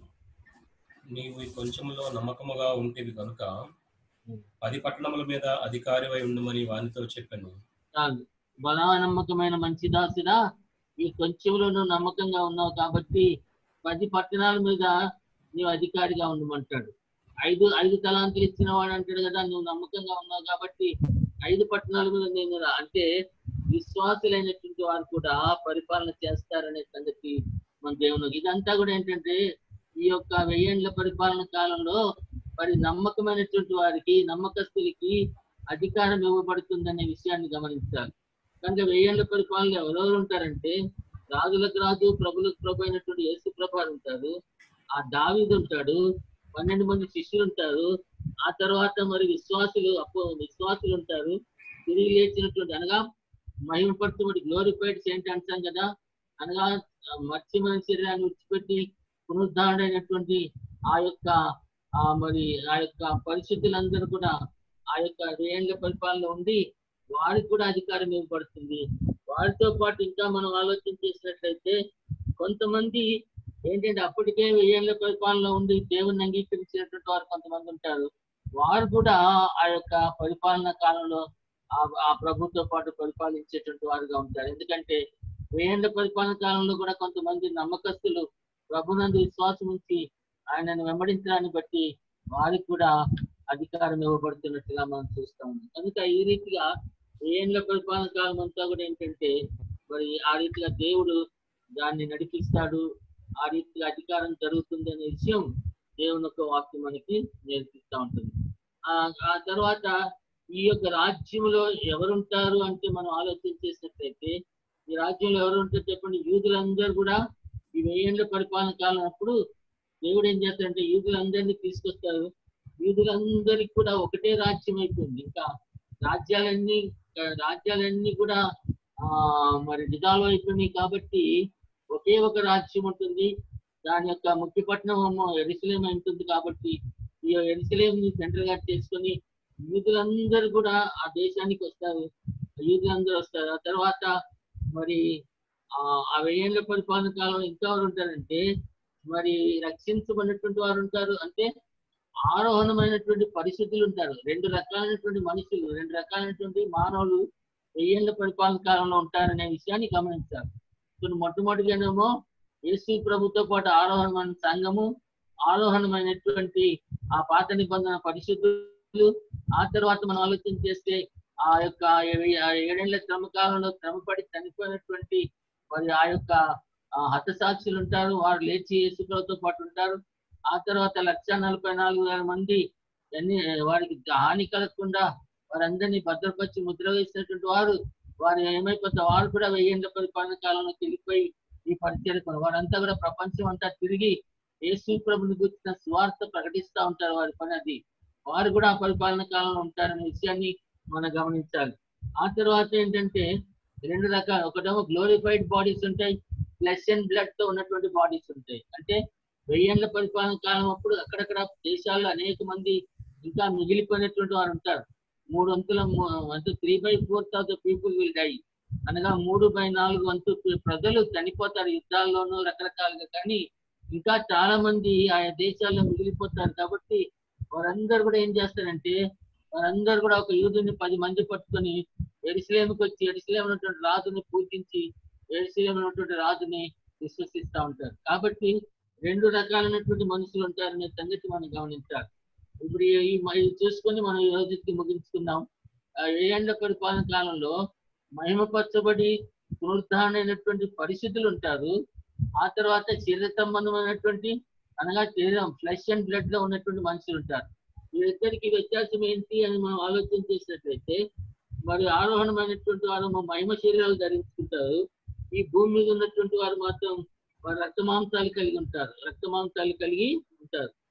Speaker 2: ఈ కొంచెంలో నమ్మకముగా ఉంటేవి కనుక 10 పట్టణముల మీద అధికారివై ఉండమని వానితో చెప్పాను.
Speaker 1: బలా నమ్మకమైన మంచి దాసుడా, ఈ కొంచెంలో నువ్వు నమ్మకంగా ఉన్నావు కాబట్టి 10 పట్టణాల మీద నీవు అధికారిగా ఉండమంటాడు. 5 తలాంతులు ఇచ్చిన వాడు అంటాడు కదా, నువ్వు నమ్మకంగా ఉన్నావు కాబట్టి 5 పట్టణాల మీద నేను అంటే విశ్వాసులైనటువంటి వారు కూడా పరిపాలన చేస్తారనే సంగతి మన దేవునికి. ఇదంతా కూడా ఏంటంటే ఈ యొక్క 1000 ఏళ్ల పరిపాలన కాలంలో మరి నమ్మకమైనటువంటి వారికి, నమ్మకస్తులకి అధికారం ఇవ్వబడుతుందనే విషయాన్ని గమనించాలి. కనుక 1000 ఏళ్ల పరిపాలనలో ఎవరెవరు ఉంటారంటే రాజులకు రాజు, ప్రభులకు ప్రభు అయినటువంటి యేసు ప్రభు ఉంటారు, ఆ దావీదు ఉంటాడు, 12 మంది శిష్యులు ఉంటారు, ఆ తర్వాత మరి విశ్వాసులు ఉంటారు, తిరిగి లేచినటువంటి అనగా మహిమపరచబడి గ్లోరిఫైడ్ సెయింట్ అంటాం కదా, అనగా మత్స్యమైన శరీరాన్ని విడిచిపెట్టి పునరుద్ధరణైనటువంటి ఆ యొక్క పరిశుద్ధులందరూ కూడా ఆ యొక్క 1000 ఏళ్ల పరిపాలన ఉండి వారికి కూడా అధికారం ఇవ్వబడుతుంది. వారితో పాటు ఇంకా మనం ఆలోచన చేసినట్లయితే కొంతమంది ఏంటంటే అప్పటికే 1000 ఏళ్ల పరిపాలన ఉండి దేవుని అంగీకరించినటువంటి వారు కొంతమంది ఉంటారు. వారు కూడా ఆ యొక్క పరిపాలన కాలంలో ఆ ప్రభుతో పాటు పరిపాలించేటువంటి వారుగా ఉంటారు. ఎందుకంటే 1000 ఏళ్ల పరిపాలన కాలంలో కూడా కొంతమంది నమ్మకస్తులు ప్రభునందు విశ్వాసం ఉంచి ఆయనను వెంబడించడాన్ని బట్టి వారికి కూడా అధికారం ఇవ్వబడుతున్నట్టుగా మనం చూస్తా ఉన్నాం. కనుక ఈ రీతిగా 1000 ఏళ్ల పరిపాలన కాలం అంతా కూడా ఏంటంటే మరి ఆ రీతిగా దేవుడు దాన్ని నడిపిస్తాడు, ఆ రీతిగా అధికారం జరుగుతుంది అనే విషయం దేవుని యొక్క వాక్యం మనకి నేర్పిస్తూ ఉంటుంది. ఆ తర్వాత ఈ యొక్క రాజ్యంలో ఎవరుంటారు అంటే మనం ఆలోచన చేసినట్లయితే ఈ రాజ్యంలో ఎవరు ఉంటారు చెప్పండి? యూదులందరూ కూడా ఈ 1000 ఏళ్ల పరిపాలన కాలం అప్పుడు దేవుడు ఏం చేస్తాడంటే యూదులందరినీ తీసుకొస్తారు. యూదులందరికీ కూడా ఒకటే రాజ్యం అయిపోయింది. ఇంకా రాజ్యాలన్నీ కూడా మరి డిజాల్వ్ అయిపోయినాయి కాబట్టి ఒకే ఒక రాజ్యం ఉంటుంది. దాని యొక్క ముఖ్య పట్టణం యెరూషలేము ఉంటుంది. కాబట్టి ఈ యెరూషలేముని సెంటర్ గా చేసుకొని యూదులందరూ కూడా ఆ దేశానికి వస్తారు. యూదులందరూ వస్తారు. ఆ తర్వాత మరి ఆ 1000 ఏళ్ల పరిపాలన కాలంలో ఇంకా ఎవరు ఉంటారంటే మరి రక్షించబడినటువంటి వారు ఉంటారు. అంటే ఆరోహణమైనటువంటి పరిస్థితులు ఉంటారు. 2 రకాలైనటువంటి మనుషులు, 2 రకాలైనటువంటి మానవులు 1000 ఏళ్ల పరిపాలన కాలంలో ఉంటారనే విషయాన్ని గమనించాలి. ఇప్పుడు మొట్టమొదటిగానేమో యేసు ప్రభుతో పాటు ఆరోహణమైన సంఘము, ఆరోహణమైనటువంటి ఆ పాత నిబంధన పరిశుద్ధులు. ఆ తర్వాత మనం ఆలోచన చేస్తే ఆ యొక్క 7 ఏళ్ల శ్రమకాలంలో శ్రమపడి చనిపోయినటువంటి మరి ఆ యొక్క హతసాక్షులు ఉంటారు. వారు లేచి యేసు ప్రభుతో పాటు ఉంటారు. ఆ తర్వాత 144,000 మంది వారికి హాని కలగకుండా వారందరినీ భద్రపరిచి ముద్ర వేసినటువంటి వారు ఏమైపోతారు? వారు కూడా 1000 ఏళ్ల పరిపాలన కాలంలో తిరిగిపోయి ఈ పరిచయం వారంతా కూడా ప్రపంచం అంతా తిరిగి యేసు ప్రభుని గురించిన సువార్త ప్రకటిస్తూ ఉంటారు. వారి పని అది. వారు కూడా ఆ పరిపాలన కాలంలో ఉంటారనే విషయాన్ని మనం గమనించాలి. ఆ తర్వాత ఏంటంటే 2 రకాలు, ఒకటేమో గ్లోరిఫైడ్ బాడీస్ ఉంటాయి, ఫ్లెష్ అండ్ బ్లడ్ తో ఉన్నటువంటి బాడీస్ ఉంటాయి. అంటే 1000 ఏళ్ల పరిపాలన కాలం అప్పుడు అక్కడక్కడ దేశాల్లో అనేక మంది ఇంకా మిగిలిపోయినటువంటి వారు ఉంటారు. 3/4 అంటే 3/4 of the people will die, అనగా 3/4 వంతు ప్రజలు చనిపోతారు యుద్ధాల్లోనూ రకరకాలుగా. కానీ ఇంకా చాలా మంది ఆయా దేశాల్లో మిగిలిపోతారు. కాబట్టి వారందరూ కూడా ఏం చేస్తారంటే వారందరూ కూడా ఒక యూదుని 10 మంది పట్టుకొని యెరూషలేముకి వచ్చి యెరూషలేము ఉన్నటువంటి రాజుని పూజించి యెరూషలేము ఉన్నటువంటి రాజుని విశ్వసిస్తూ ఉంటారు. కాబట్టి 2 రకాలైనటువంటి మనుషులు ఉంటారనే సంగతి మనం గమనించాలి. ఇప్పుడు ఇది చూసుకొని మనం ఈ రోజుకి ముగించుకుందాం. 7 ఏళ్ల పరిపాలన కాలంలో మహిమపరచబడి పునరుద్ధరణైనటువంటి పరిశుద్ధులు ఉంటారు. ఆ తర్వాత శరీర సంబంధమైనటువంటి అనగా శరీరం ఫ్లెష్ అండ్ బ్లడ్ లో ఉన్నటువంటి మనుషులు ఉంటారు. వీరిద్దరికి వ్యత్యాసం ఏంటి అని మనం ఆలోచన చేసినట్లయితే మరి ఆరోహణమైనటువంటి వారు మహిమ శరీరాలు ధరించుకుంటారు. ఈ భూమి మీద ఉన్నటువంటి వారు మాత్రం వారు రక్తమాంసాలు కలిగి ఉంటారు.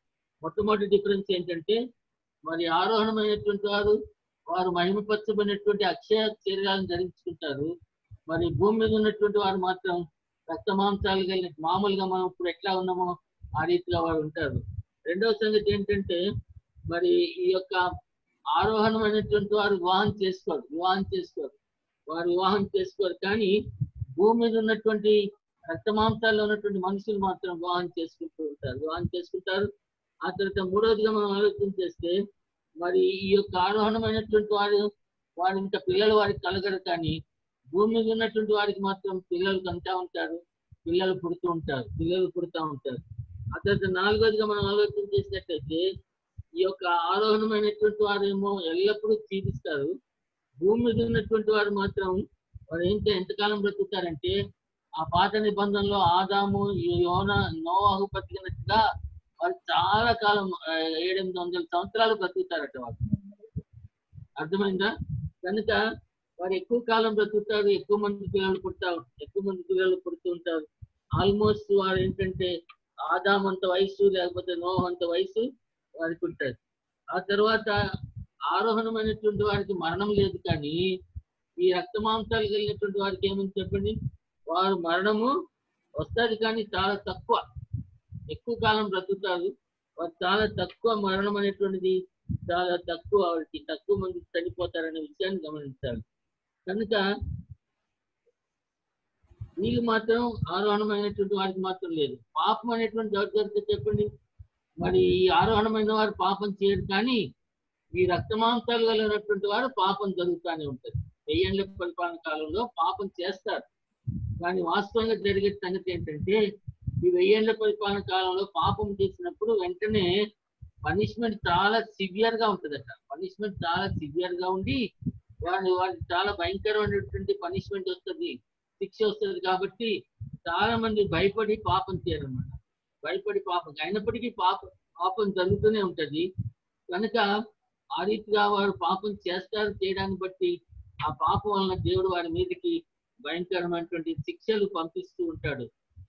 Speaker 1: మొట్టమొదటి డిఫరెన్స్ ఏంటంటే మరి ఆరోహణమైనటువంటి వారు మహిమపరచబడినటువంటి అక్షయ శరీరాలను ధరించుకుంటారు. మరి భూమి మీద ఉన్నటువంటి వారు మాత్రం రక్త మాంసాలు కలిగిన మామూలుగా మనం ఇప్పుడు ఎట్లా ఉన్నామో ఆ రీతిగా వారు ఉంటారు. రెండవ సంగతి ఏంటంటే మరి ఈ యొక్క ఆరోహణమైనటువంటి వారు వివాహం చేసుకోరు. వారు వివాహం చేసుకోరు. కానీ భూమి మీద ఉన్నటువంటి రక్త మాంసాల్లో ఉన్నటువంటి మనుషులు మాత్రం వివాహం చేసుకుంటారు. ఆ తర్వాత మూడవదిగా మనం ఆలోచన చేస్తే మరి ఈ యొక్క ఆరోహణమైనటువంటి వారు ఇంకా పిల్లలు వారికి కలగరు. కానీ భూమి మీద ఉన్నటువంటి వారికి మాత్రం పిల్లలు పిల్లలు పుడుతూ ఉంటారు. ఆ తర్వాత నాలుగోదిగా మనం ఆలోచన చేసినట్లయితే ఈ యొక్క ఆరోహణమైనటువంటి వారు ఏమో ఎల్లప్పుడూ జీవిస్తారు. భూమి మీద ఉన్నటువంటి వారు మాత్రం వారు ఎంతకాలం బ్రతుకుతారంటే ఆ పాత నిబంధనలో ఆదాము నోవాహు బతికినట్టుగా వారు చాలా కాలం 700-800 సంవత్సరాలు బ్రతుకుతారట వారు. అర్థమైందా? కనుక వారు ఎక్కువ కాలం బ్రతుకుతారు, ఎక్కువ మంది పిల్లలు పుడుతూ ఉంటారు. ఆల్మోస్ట్ వారు ఏంటంటే ఆదాము అంత వయసు లేకపోతే నోవాహు అంత వయసు వారికి ఉంటుంది. ఆ తర్వాత ఆరోహణమైనటువంటి వారికి మరణం లేదు. కానీ ఈ రక్త మాంసాలు కలిగినటువంటి వారికి ఏమని చెప్పండి, వారు మరణము వస్తుంది కానీ చాలా తక్కువ, ఎక్కువ కాలం బ్రతుకుతారు. వారు చాలా తక్కువ మరణం అనేటువంటిది చాలా తక్కువ, వారికి తక్కువ మంది చనిపోతారనే విషయాన్ని గమనించాలి. కనుక వీళ్ళు మాత్రం ఆరోహణమైనటువంటి వారికి మాత్రం లేదు. పాపం అనేటువంటి ఎవరు జరుగుతుంది చెప్పండి? మరి ఈ ఆరోహణమైన వారు పాపం చేయరు. కానీ ఈ రక్త మాంసాలు కలిగినటువంటి వారు పాపం జరుగుతూనే ఉంటుంది. 1000 ఏళ్ల పరిపాలన కాలంలో పాపం చేస్తారు. కానీ వాస్తవంగా జరిగే సంగతి ఏంటంటే ఈ 1000 ఏళ్ల పరిపాలన కాలంలో పాపం చేసినప్పుడు వెంటనే పనిష్మెంట్ చాలా సివియర్ గా ఉంటుందట. పనిష్మెంట్ చాలా సివియర్ గా ఉండి వారికి చాలా భయంకరమైనటువంటి పనిష్మెంట్ వస్తుంది, శిక్ష వస్తుంది. కాబట్టి చాలా మంది భయపడి పాపం చేయరన్నమాట. అయినప్పటికీ పాపం జరుగుతూనే ఉంటది. కనుక ఆ రీతిగా వారు పాపం చేయడాన్ని బట్టి ఆ పాపం వలన దేవుడు వారి మీదకి భయంకరమైనటువంటి శిక్షలు పంపిస్తూ ఉంటాడు.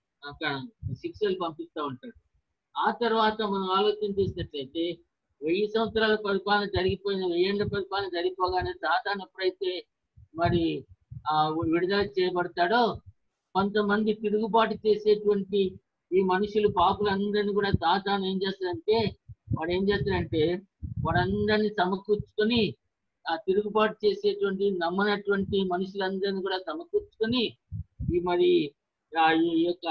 Speaker 1: ఆ తర్వాత మనం ఆలోచన చేసినట్లయితే 1000 సంవత్సరాల పరిపాలన జరిగిపోయిన 1000 ఏళ్ల పరిపాలన జరిగిపోగానే సాతాను ఎప్పుడైతే మరి విడుదల చేయబడతాడో కొంతమంది తిరుగుబాటు చేసేటువంటి ఈ మనుషులు పాపులందరినీ కూడా సాతాను ఏం చేస్తాడంటే వాడందరినీ సమకూర్చుకొని ఆ తిరుగుబాటు చేసేటువంటి నమ్మనటువంటి మనుషులందరినీ కూడా సమకూర్చుకొని ఈ యొక్క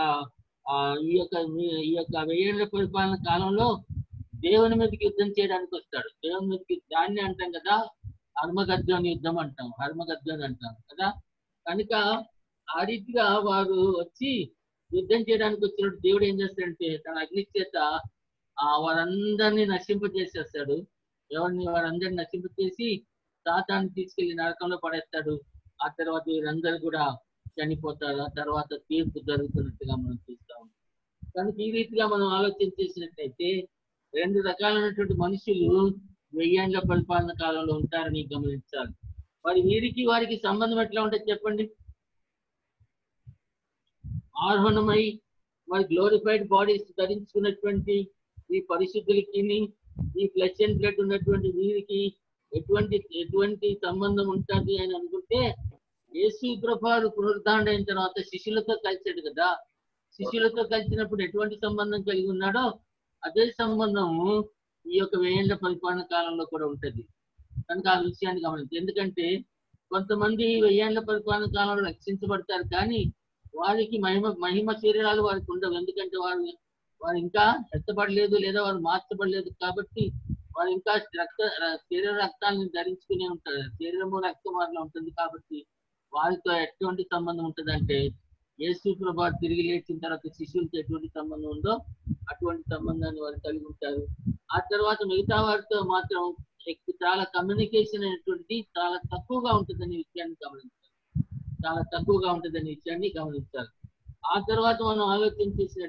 Speaker 1: 1000 ఏళ్ల పరిపాలన కాలంలో దేవుని మీదకి యుద్ధం చేయడానికి వస్తాడు. దేవుని మీదకి, దాన్ని అంటాం కదా హర్మగద్యోని యుద్ధం అంటాం కదా. కనుక ఆ రీతిగా వారు వచ్చి యుద్ధం చేయడానికి వచ్చినప్పుడు దేవుడు ఏం చేస్తాడంటే తన అగ్ని చేత వారందరినీ నశింపజేసేస్తాడు. వారందరినీ నశింపజేసి సాతాన్ని తీసుకెళ్లి నరకంలో పడేస్తాడు. ఆ తర్వాత వీరందరూ కూడా చనిపోతారు. ఆ తర్వాత తీర్పు జరుగుతున్నట్టుగా మనం చూస్తాం. కనుక ఈ రీతిగా మనం ఆలోచన చేసినట్లయితే 2 రకాలైనటువంటి మనుషులు 1000 ఏళ్ల పరిపాలన కాలంలో ఉంటారని గమనించాలి. మరి వారికి సంబంధం ఎట్లా ఉంటుంది చెప్పండి? ఆరోహణమై మరి గ్లోరిఫైడ్ బాడీస్ ధరించుకున్నటువంటి ఈ పరిశుద్ధులకి ఈ ఫ్లెష్ అండ్ బ్లడ్ ఉన్నటువంటి వీరికి ఎటువంటి సంబంధం ఉంటుంది అని అనుకుంటే, యేసు ప్రభువు పునరుద్ధారణ అయిన తర్వాత శిష్యులతో కలిసాడు కదా. శిష్యులతో కలిసినప్పుడు ఎటువంటి సంబంధం కలిగి ఉన్నాడో అదే సంబంధము ఈ యొక్క 1000 ఏళ్ల పరిపాలన కాలంలో కూడా ఉంటుంది. కనుక ఆ విషయాన్ని గమనించాలి. ఎందుకంటే కొంతమంది 1000 ఏళ్ల పరిపాలన కాలంలో రక్షించబడతారు, కానీ వారికి మహిమ శరీరాలు వారికి ఉండవు. ఎందుకంటే వారు ఇంకా ఎత్తబడలేదు లేదా వారు మార్చబడలేదు. కాబట్టి వారు ఇంకా శరీర రక్తాలను ధరించుకునే ఉంటారు. శరీరము రక్తం వారిలో ఉంటుంది. కాబట్టి వారితో ఎటువంటి సంబంధం ఉంటుందంటే యేసు ప్రభువు తిరిగి లేచిన తర్వాత శిష్యులతో ఎటువంటి సంబంధం ఉందో అటువంటి సంబంధాన్ని వారు కలిగి ఉంటారు. ఆ తర్వాత మిగతా వారితో మాత్రం చాలా కమ్యూనికేషన్ అనేటువంటిది చాలా తక్కువగా ఉంటుందనే విషయాన్ని గమనించాలి. ఆ తర్వాత మనం ఆలోచన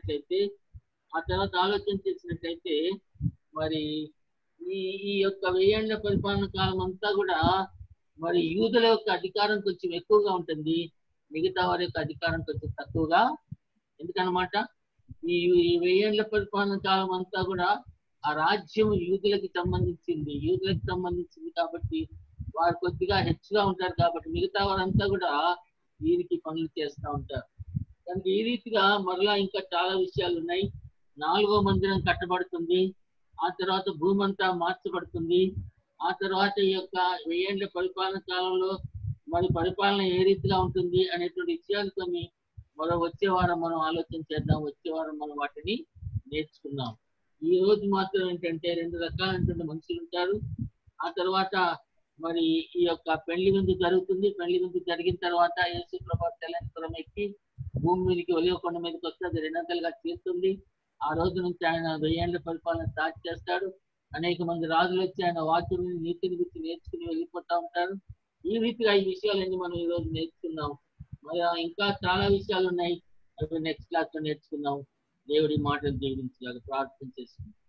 Speaker 1: చేసినట్లయితే మరి ఈ యొక్క 1000 ఏళ్ల పరిపాలన కాలం అంతా కూడా మరి యూదుల యొక్క అధికారం కొంచెం ఎక్కువగా ఉంటుంది, మిగతా వారి యొక్క అధికారం కొంచెం తక్కువగా. ఎందుకనమాట ఈ 1000 ఏళ్ల పరిపాలన కాలం అంతా కూడా ఆ రాజ్యం యూదులకి సంబంధించింది కాబట్టి వారు కొద్దిగా హెచ్చుగా ఉంటారు కాబట్టి మిగతా వారంతా కూడా వీరికి పనులు చేస్తూ ఉంటారు. కనుక ఈ రీతిగా మరలా ఇంకా చాలా విషయాలు ఉన్నాయి. 4వ మందిరం కట్టబడుతుంది, ఆ తర్వాత భూమి అంతా మార్చబడుతుంది, ఆ తర్వాత ఈ యొక్క 1000 ఏళ్ల పరిపాలన కాలంలో మరి పరిపాలన ఏ రీతిగా ఉంటుంది అనేటువంటి విషయాలు కొన్ని వచ్చే వారం మనం ఆలోచన చేద్దాం. వచ్చే వారం మనం వాటిని నేర్చుకుందాం. ఈ రోజు మాత్రం ఏంటంటే 2 రకాలైనటువంటి మనుషులు ఉంటారు. ఆ తర్వాత మరి ఈ యొక్క పెళ్లి విందు జరుగుతుంది. పెళ్లి విందు జరిగిన తర్వాత యేసు ప్రభు తెలంగాణ ఎక్కి భూమి మీదకి ఒలివ కొండ మీదకి వస్తే అది 2 తీరుతుంది. ఆ రోజు నుంచి ఆయన 1000 ఏళ్ల పరిపాలన స్టార్ట్ చేస్తాడు. అనేక మంది రాజులు వచ్చి ఆయన వాక్యం నీతిని గురించి నేర్చుకుని వెళ్ళిపోతా ఉంటారు. ఈ రీతిగా ఈ విషయాలన్నీ మనం ఈ రోజు నేర్చుకున్నాం. మరి ఇంకా చాలా విషయాలు ఉన్నాయి, అవి నెక్స్ట్ క్లాస్ లో నేర్చుకుందాం. దేవుడి మాటలు దీవించలాగా ప్రార్థన చేసుకుందాం.